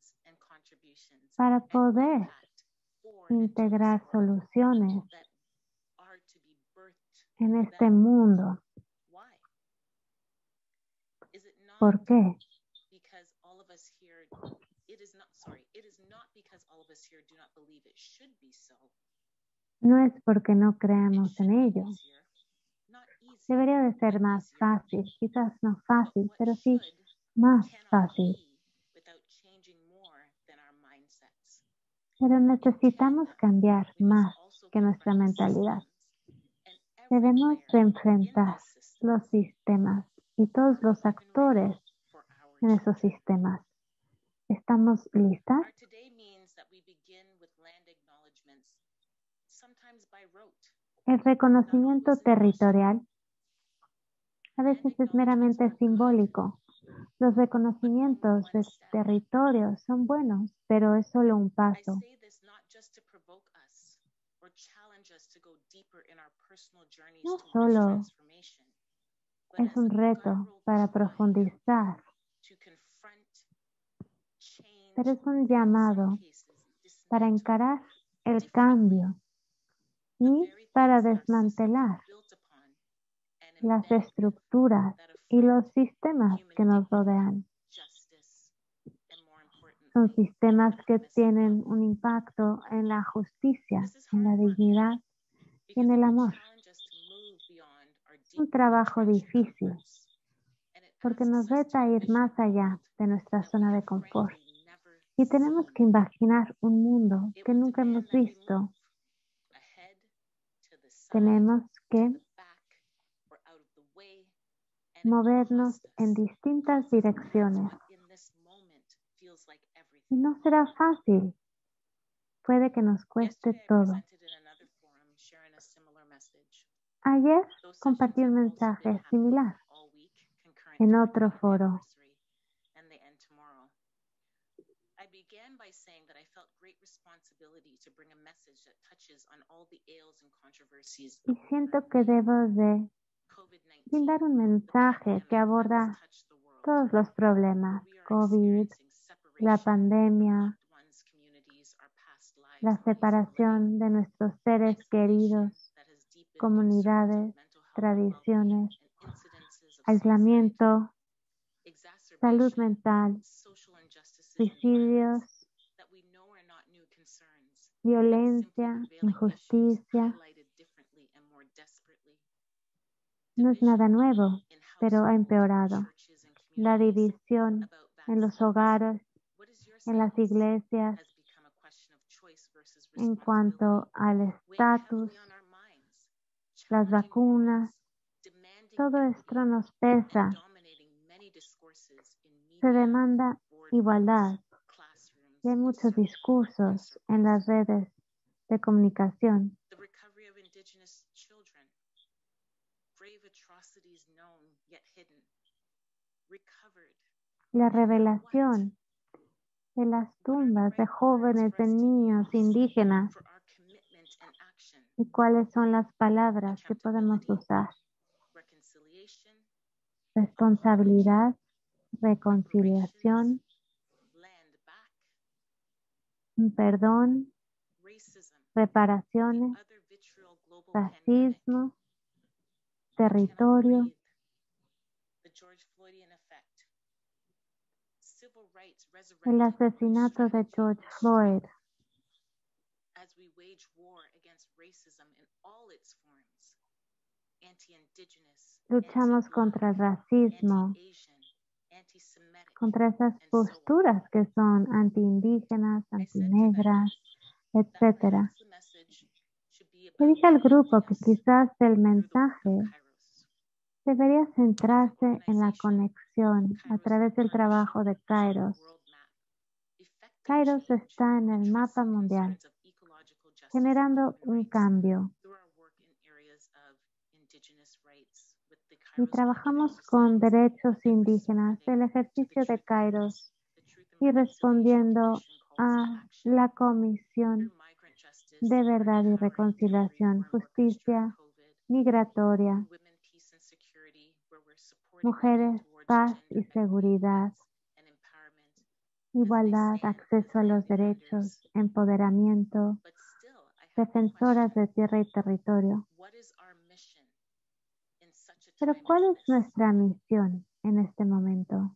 para poder integrar soluciones en este mundo? ¿Por qué? No es porque no creamos en ello. Debería de ser más fácil, quizás no fácil, pero sí más fácil. Pero necesitamos cambiar más que nuestra mentalidad. Debemos de enfrentar los sistemas y todos los actores en esos sistemas. ¿Estamos listas? El reconocimiento territorial a veces es meramente simbólico. Los reconocimientos de territorios son buenos, pero es solo un paso. No solo es un reto para profundizar, pero es un llamado para encarar el cambio y para desmantelar las estructuras y los sistemas que nos rodean. Son sistemas que tienen un impacto en la justicia, en la dignidad y en el amor. Es un trabajo difícil porque nos reta a ir más allá de nuestra zona de confort. Y tenemos que imaginar un mundo que nunca hemos visto. Tenemos que movernos en distintas direcciones. Y no será fácil. Puede que nos cueste todo. Ayer compartí un mensaje similar en otro foro. Y siento que debo de brindar un mensaje que aborda todos los problemas, COVID, la pandemia, la separación de nuestros seres queridos, comunidades, tradiciones, aislamiento, salud mental, suicidios, violencia, injusticia. No es nada nuevo, pero ha empeorado. La división en los hogares, en las iglesias, en cuanto al estatus, las vacunas, todo esto nos pesa. Se demanda igualdad. Y hay muchos discursos en las redes de comunicación. La revelación de las tumbas de jóvenes, de niños indígenas y cuáles son las palabras que podemos usar. Responsabilidad, reconciliación, perdón, reparaciones, racismo, territorio, el asesinato de George Floyd. Luchamos contra el racismo, contra esas posturas que son anti-indígenas, anti-negras, etcétera. Le dije al grupo que quizás el mensaje debería centrarse en la conexión a través del trabajo de Kairos. Kairos está en el mapa mundial, generando un cambio. Y trabajamos con derechos indígenas, el ejercicio de Kairos y respondiendo a la Comisión de Verdad y Reconciliación, Justicia Migratoria, Mujeres, Paz y Seguridad, Igualdad, Acceso a los Derechos, Empoderamiento, Defensoras de Tierra y Territorio. Pero ¿cuál es nuestra misión en este momento?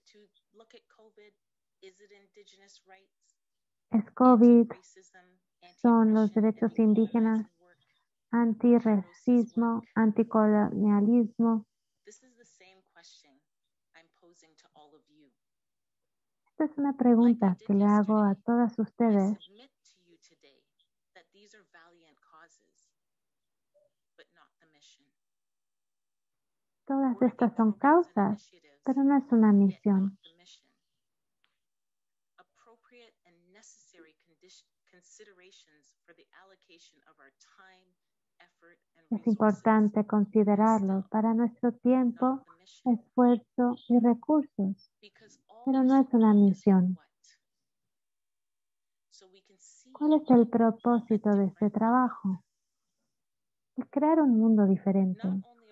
¿Es COVID? ¿Son los derechos indígenas? ¿Antirracismo? ¿Anticolonialismo? Esta es una pregunta que le hago a todas ustedes. Todas estas son causas, pero no es una misión. Es importante considerarlo para nuestro tiempo, esfuerzo y recursos, pero no es una misión. ¿Cuál es el propósito de este trabajo? Es crear un mundo diferente.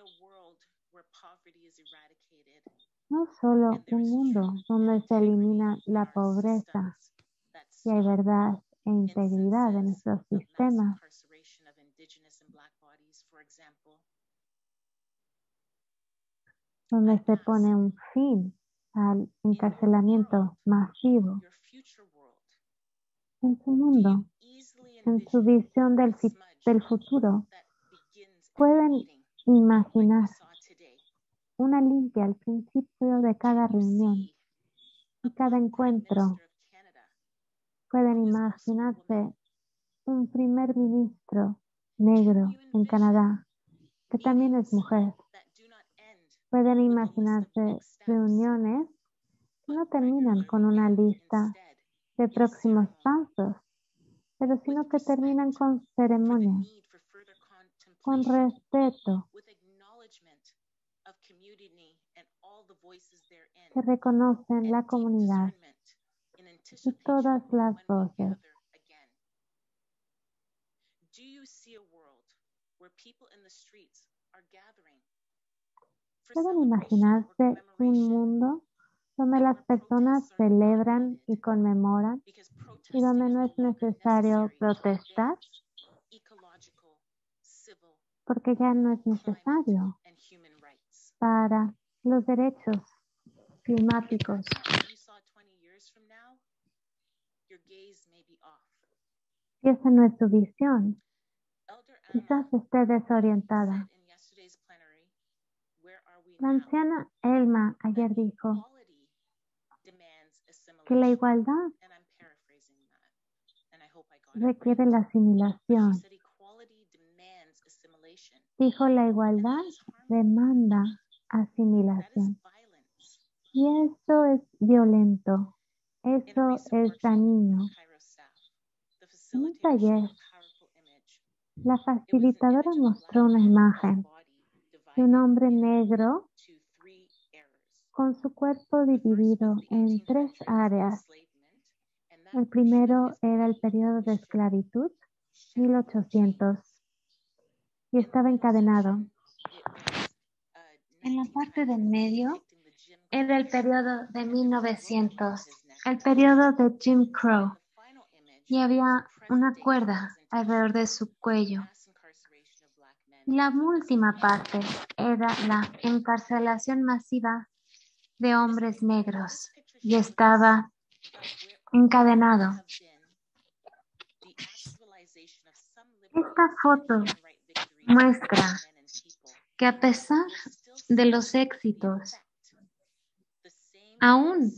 No solo un mundo donde se elimina la pobreza y hay verdad e integridad en nuestros sistemas, donde se pone un fin al encarcelamiento masivo. En su mundo, en su visión del, del futuro, pueden imaginar una limpia al principio de cada reunión y cada encuentro. Pueden imaginarse un primer ministro negro en Canadá, que también es mujer. Pueden imaginarse reuniones que no terminan con una lista de próximos pasos, pero sino que terminan con ceremonias, con respeto, que reconocen la comunidad y todas las voces. ¿Pueden imaginarse un mundo donde las personas celebran y conmemoran y donde no es necesario protestar? Porque ya no es necesario para los derechos climáticos. Si esa no es su visión, quizás esté desorientada. La anciana Elma ayer dijo que la igualdad requiere la asimilación. Dijo, la igualdad demanda asimilación. Y eso es violento. Eso es dañino. En un taller, la facilitadora mostró una imagen de un hombre negro con su cuerpo dividido en tres áreas. El primero era el periodo de esclavitud, mil ochocientos, y estaba encadenado. En la parte del medio era el periodo de mil novecientos, el periodo de Jim Crow, y había una cuerda alrededor de su cuello. Y la última parte era la encarcelación masiva de hombres negros y estaba encadenado. Esta foto muestra que a pesar de los éxitos, aún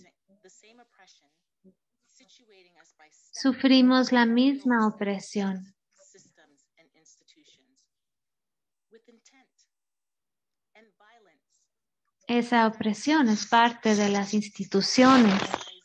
sufrimos la misma opresión. Esa opresión es parte de las instituciones.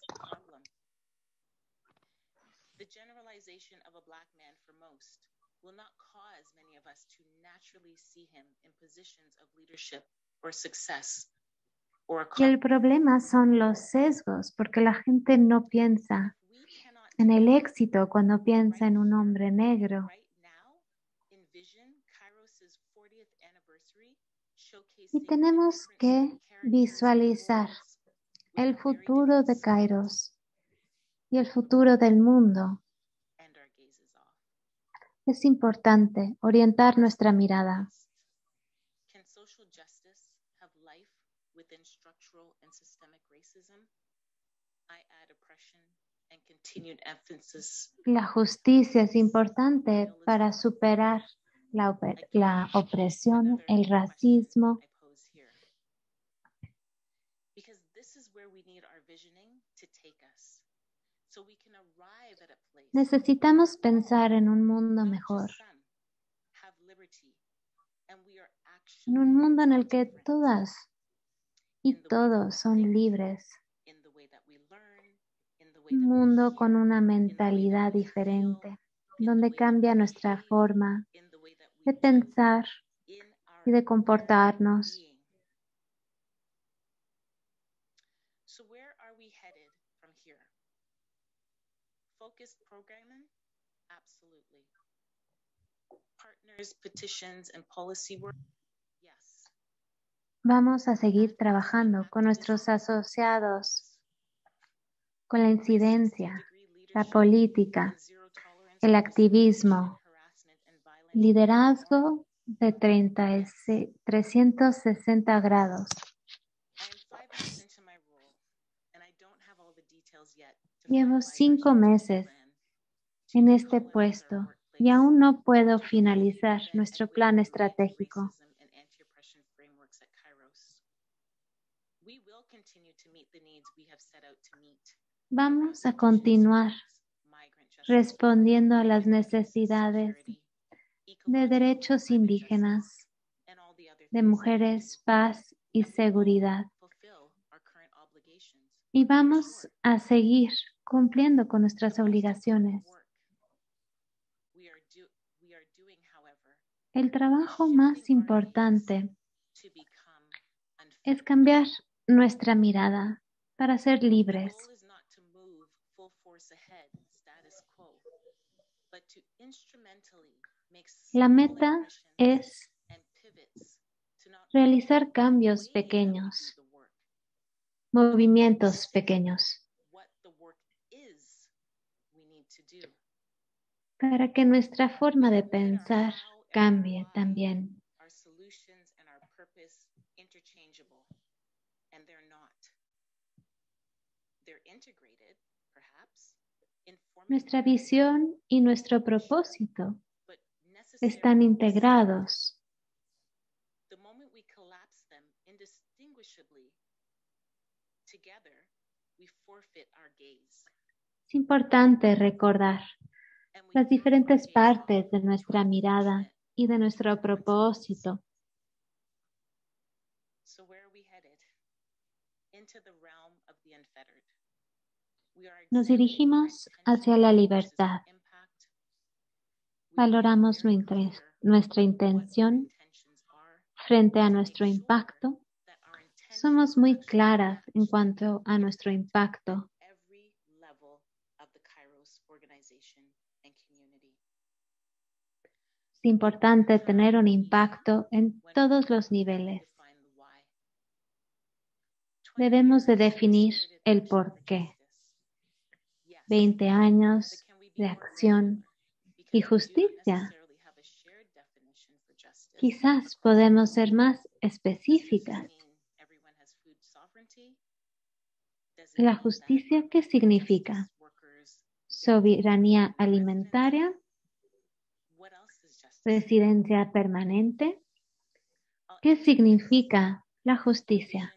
The generalization of a black man for most will not cause many of us to naturally see him in positions of leadership or success or Y el problema son los sesgos, porque la gente no piensa en el éxito cuando piensa en un hombre negro. Y tenemos que visualizar el futuro de Kairos y el futuro del mundo. Es importante orientar nuestra mirada. Can social justice have life within structural and systemic racism? I add oppression and continued emphasis. La justicia es importante para superar la, op- la opresión, el racismo. Because this is where we need our visioning to take us. So we can arrive at a place. Necesitamos pensar en un mundo mejor, en un mundo en el que todas y todos son libres, un mundo con una mentalidad diferente, donde cambia nuestra forma de pensar y de comportarnos. So where are we headed from here? Focused programming? Absolutely. Partners, petitions, and policy work? Yes. Vamos a seguir trabajando con nuestros asociados, con la incidencia, la política, el activismo, liderazgo de treinta y seis, trescientos sesenta grados. Llevo cinco meses en este puesto y aún no puedo finalizar nuestro plan estratégico. Vamos a continuar respondiendo a las necesidades de derechos indígenas, de mujeres, paz y seguridad. Y vamos a seguir cumpliendo con nuestras obligaciones. El trabajo más importante es cambiar nuestra mirada para ser libres. La meta es realizar cambios pequeños, movimientos pequeños, para que nuestra forma de pensar cambie también. Nuestra visión y nuestro propósito están integrados. Es importante recordar las diferentes partes de nuestra mirada y de nuestro propósito. Nos dirigimos hacia la libertad. Valoramos nuestra, nuestra intención frente a nuestro impacto. Somos muy claras en cuanto a nuestro impacto. Es importante tener un impacto en todos los niveles. debemos de definir el por qué. veinte años de acción y justicia. Quizás podemos ser más específicas. La justicia, ¿qué significa? Soberanía alimentaria, residencia permanente. ¿Qué significa la justicia?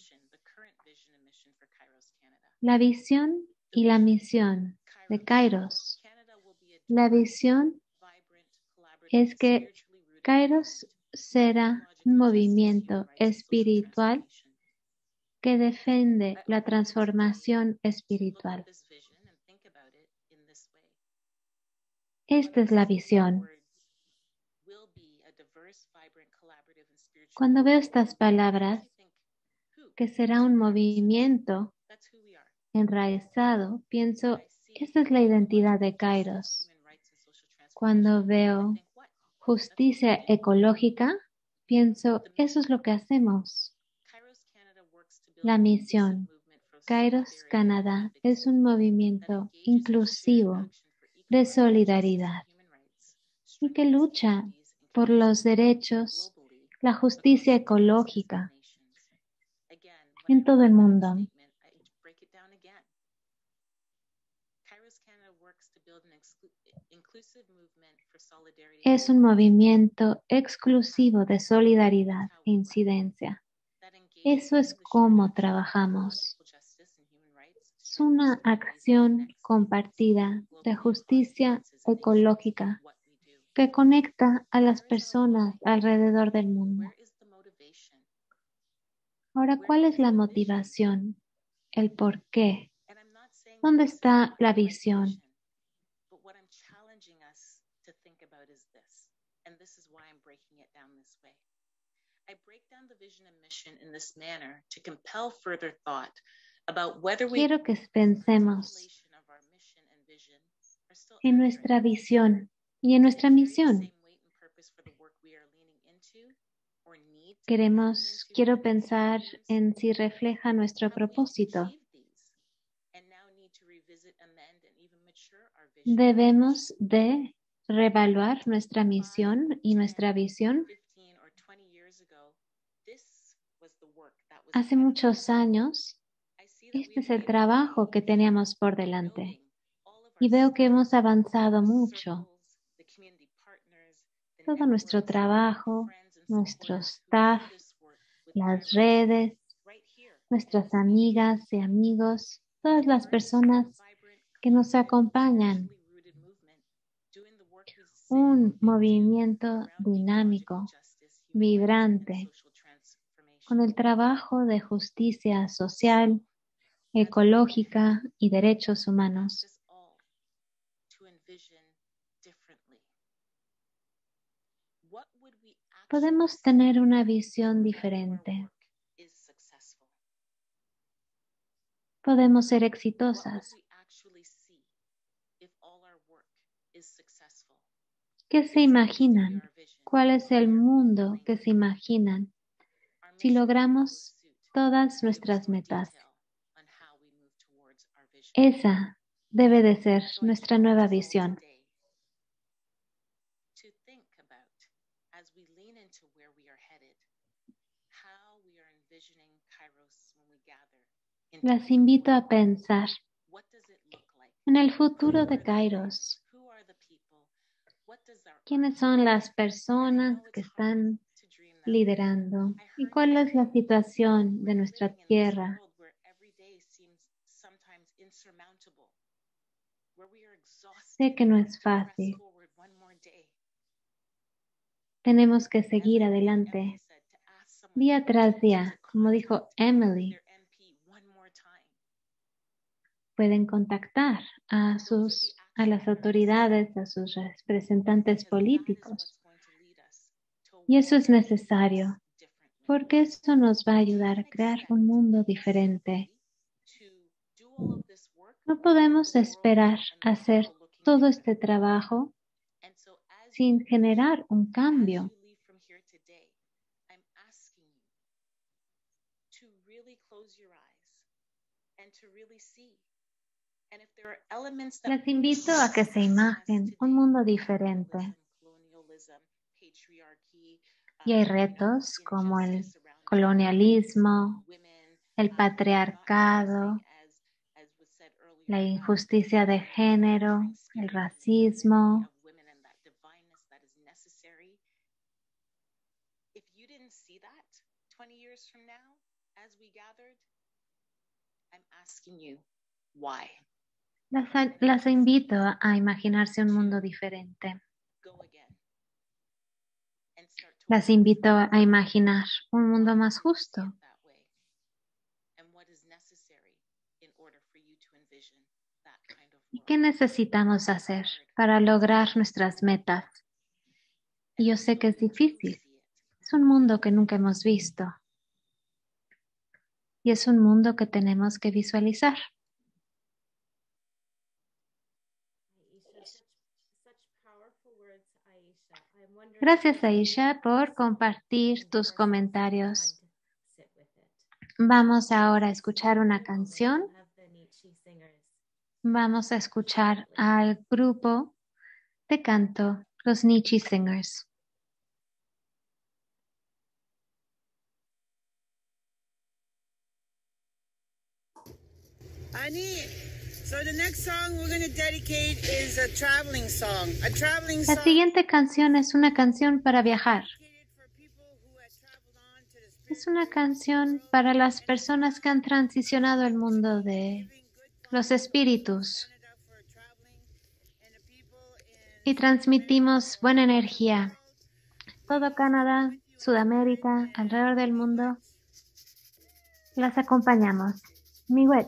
La visión y la misión de Kairos. La visión es que Kairos será un movimiento espiritual que defiende la transformación espiritual. Esta es la visión. Cuando veo estas palabras, que será un movimiento enraizado, pienso, esta es la identidad de Kairos. Cuando veo justicia ecológica, pienso, eso es lo que hacemos. La misión. Kairos Canadá es un movimiento inclusivo de solidaridad y que lucha por los derechos, la justicia ecológica en todo el mundo. Es un movimiento exclusivo de solidaridad e incidencia. Eso es cómo trabajamos. Es una acción compartida de justicia ecológica que conecta a las personas alrededor del mundo. Ahora, ¿cuál es la motivación? El por qué. ¿Dónde está la visión? Quiero que pensemos en nuestra visión y en nuestra misión. Queremos, quiero pensar en si refleja nuestro propósito. Debemos de reevaluar nuestra misión y nuestra visión. Hace muchos años, este es el trabajo que teníamos por delante. Y veo que hemos avanzado mucho. Todo nuestro trabajo, nuestro staff, las redes, nuestras amigas y amigos, todas las personas que nos acompañan. Un movimiento dinámico, vibrante, con el trabajo de justicia social, ecológica y derechos humanos. Podemos tener una visión diferente. Podemos ser exitosas. ¿Qué se imaginan? ¿Cuál es el mundo que se imaginan si logramos todas nuestras metas? Esa debe de ser nuestra nueva visión. Las invito a pensar en el futuro de Kairos. ¿Quiénes son las personas que están liderando? ¿Y cuál es la situación de nuestra tierra? Sé que no es fácil. Tenemos que seguir adelante, día tras día, como dijo Emily. Pueden contactar a sus a las autoridades, a sus representantes políticos. Y eso es necesario, porque eso nos va a ayudar a crear un mundo diferente. No podemos esperar hacer todo este trabajo sin generar un cambio. to really see. And if there are elements that Les invito a que se imaginen un mundo diferente. Y hay retos como el colonialismo, el patriarcado, la injusticia de género, el racismo. If you didn't see that twenty years from now, as we gathered, I'm asking you, why? Las, las invito a imaginarse un mundo diferente. Go again and start to Las invito a imaginar un mundo más justo. that way. And what is necessary in order for you to envision that kind of ¿Y world? qué necesitamos hacer para lograr nuestras metas? Y yo sé que es difícil. Es un mundo que nunca hemos visto. Y es un mundo que tenemos que visualizar. Gracias, Aisha, por compartir tus comentarios. Vamos ahora a escuchar una canción. Vamos a escuchar al grupo de canto, los Nietzsche Singers. Ani, so the next song we're going to dedicate is a traveling song. A traveling La song siguiente canción es una canción para viajar. for people who have traveled on to the spirit Es una canción para las personas que han transicionado el mundo de los espíritus Canada for traveling and the people in y transmitimos buena energía. Todo Canadá, Sudamérica, alrededor del mundo, las acompañamos. Miigwech.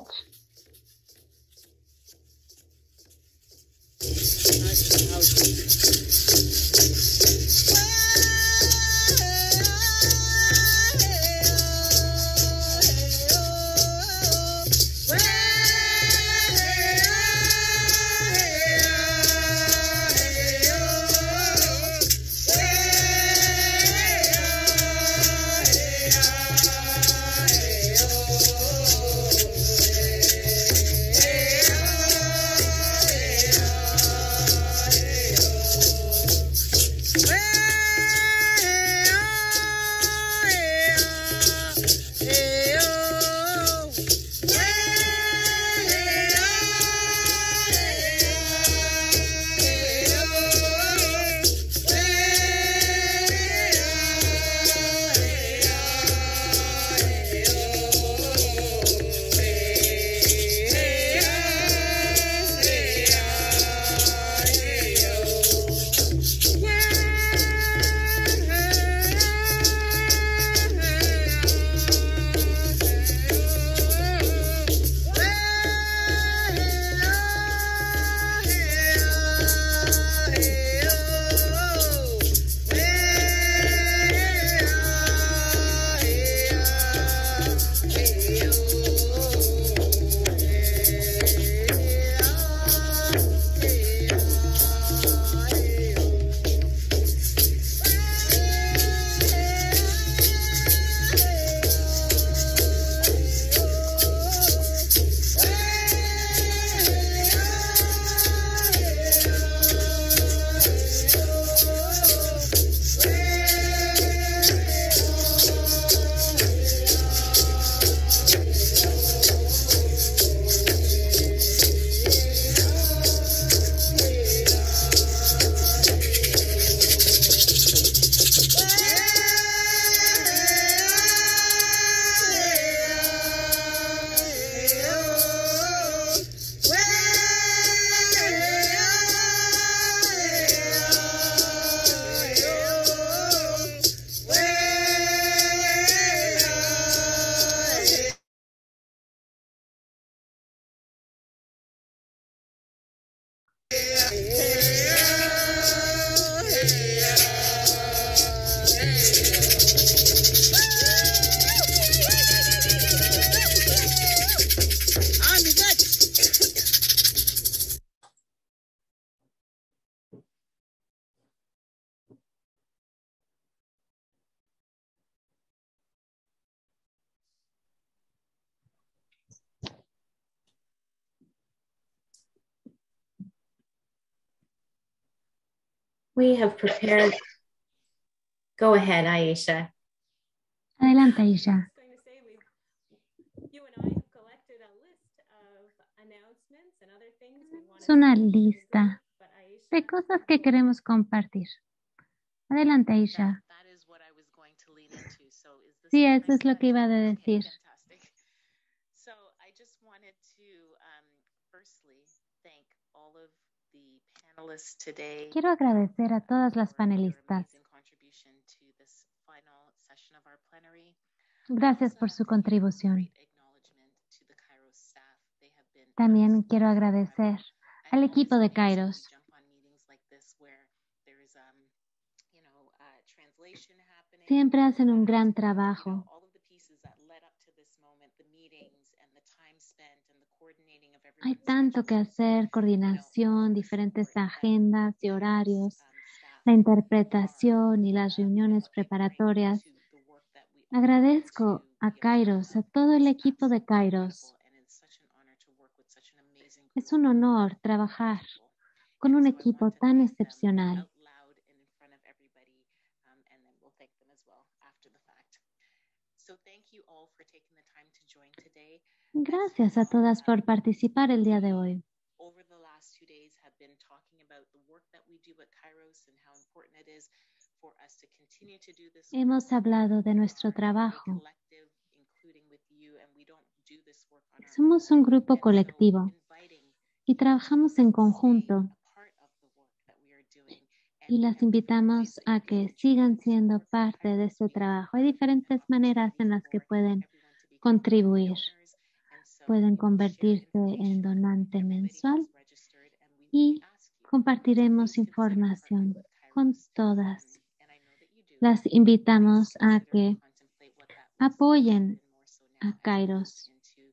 we have prepared. Go ahead, Aisha. Adelante, Aisha. Es una lista de cosas que queremos compartir. Adelante, Aisha. Sí, eso es lo que iba a decir. Quiero agradecer a todas las panelistas. Gracias por su contribución. También quiero agradecer al equipo de Kairos. Siempre hacen un gran trabajo. Hay tanto que hacer, coordinación, diferentes agendas y horarios, la interpretación y las reuniones preparatorias. Agradezco a Kairos, a todo el equipo de Kairos. Es un honor trabajar con un equipo tan excepcional. Gracias a todas por participar el día de hoy. Hemos hablado de nuestro trabajo. Somos un grupo colectivo y trabajamos en conjunto. Y las invitamos a que sigan siendo parte de este trabajo. Hay diferentes maneras en las que pueden contribuir. Pueden convertirse en donante mensual y compartiremos información con todas. Las invitamos a que apoyen a Kairos.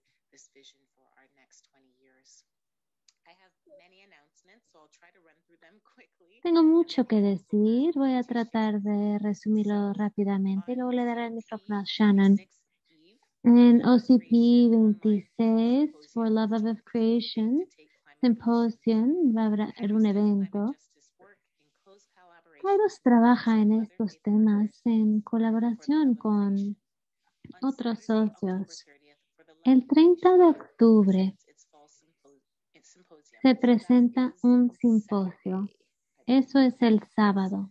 Tengo mucho que decir, voy a tratar de resumirlo rápidamente y luego le daré el micrófono a Shannon. En O C P veintiséis, For Love of Creation, Symposium, va a haber un evento. Kairos trabaja en estos temas en colaboración con otros socios. El treinta de octubre se presenta un simposio. Eso es el sábado.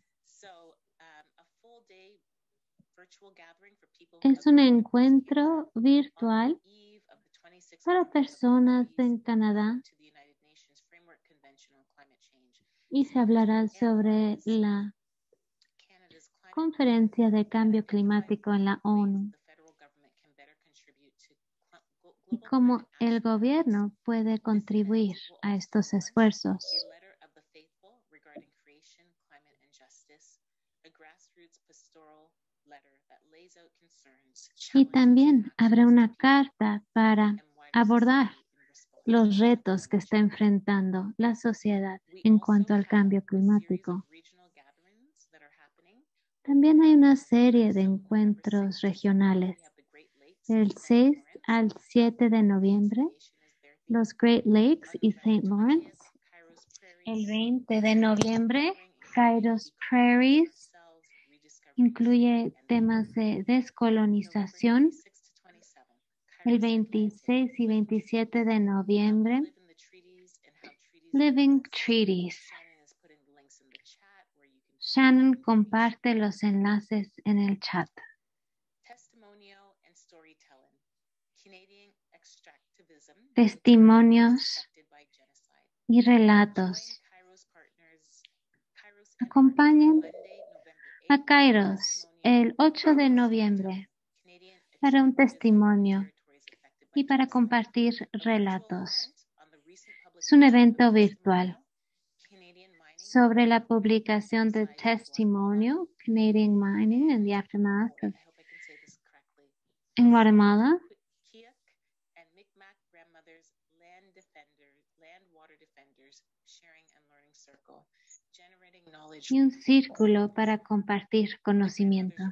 Es un encuentro virtual para personas en Canadá y se hablará sobre la conferencia de cambio climático en la ONU y cómo el gobierno puede contribuir a estos esfuerzos. Y también habrá una carta para abordar los retos que está enfrentando la sociedad en cuanto al cambio climático. También hay una serie de encuentros regionales. Del seis al siete de noviembre, los Great Lakes y Saint Lawrence. El veinte de noviembre, Kairos Prairies. Incluye temas de descolonización. El veintiséis y veintisiete de noviembre, Living Treaties. Shannon comparte los enlaces en el chat. Testimonios y relatos. Acompañen a Kairos el ocho de noviembre para un testimonio y para compartir relatos. Es un evento virtual sobre la publicación de Testimonio, Canadian Mining and the Aftermath of, en Guatemala. Y un círculo para compartir conocimiento.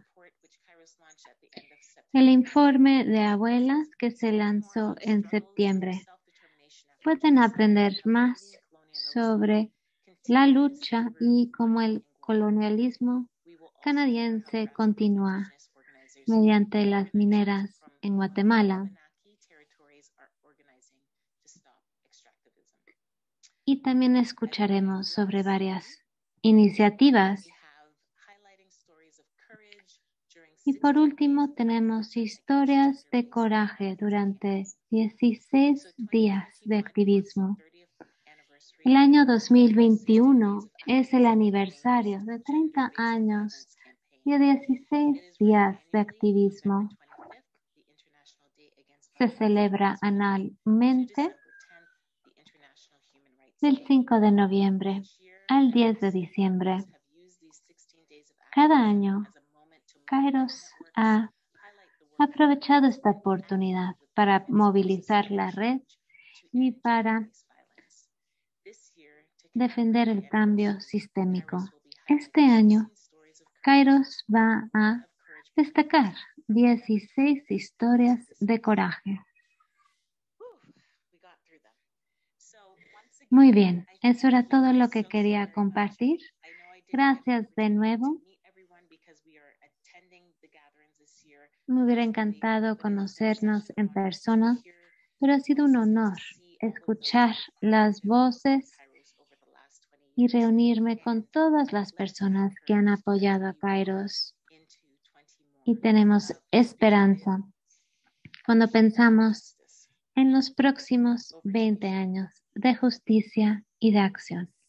El informe de abuelas que se lanzó en septiembre. Pueden aprender más sobre la lucha y cómo el colonialismo canadiense continúa mediante las mineras en Guatemala. Y también escucharemos sobre varias iniciativas. Y por último tenemos historias de coraje durante dieciséis días de activismo. El año dos mil veintiuno es el aniversario de treinta años y de dieciséis días de activismo. Se celebra anualmente del cinco de noviembre al diez de diciembre. Cada año, Kairos ha aprovechado esta oportunidad para movilizar la red y para defender el cambio sistémico. Este año, Kairos va a destacar dieciséis historias de coraje. Muy bien, eso era todo lo que quería compartir. Gracias de nuevo. Me hubiera encantado conocernos en persona, pero ha sido un honor escuchar las voces y reunirme con todas las personas que han apoyado a Kairos. Y tenemos esperanza cuando pensamos en los próximos veinte años de justicia y de acción.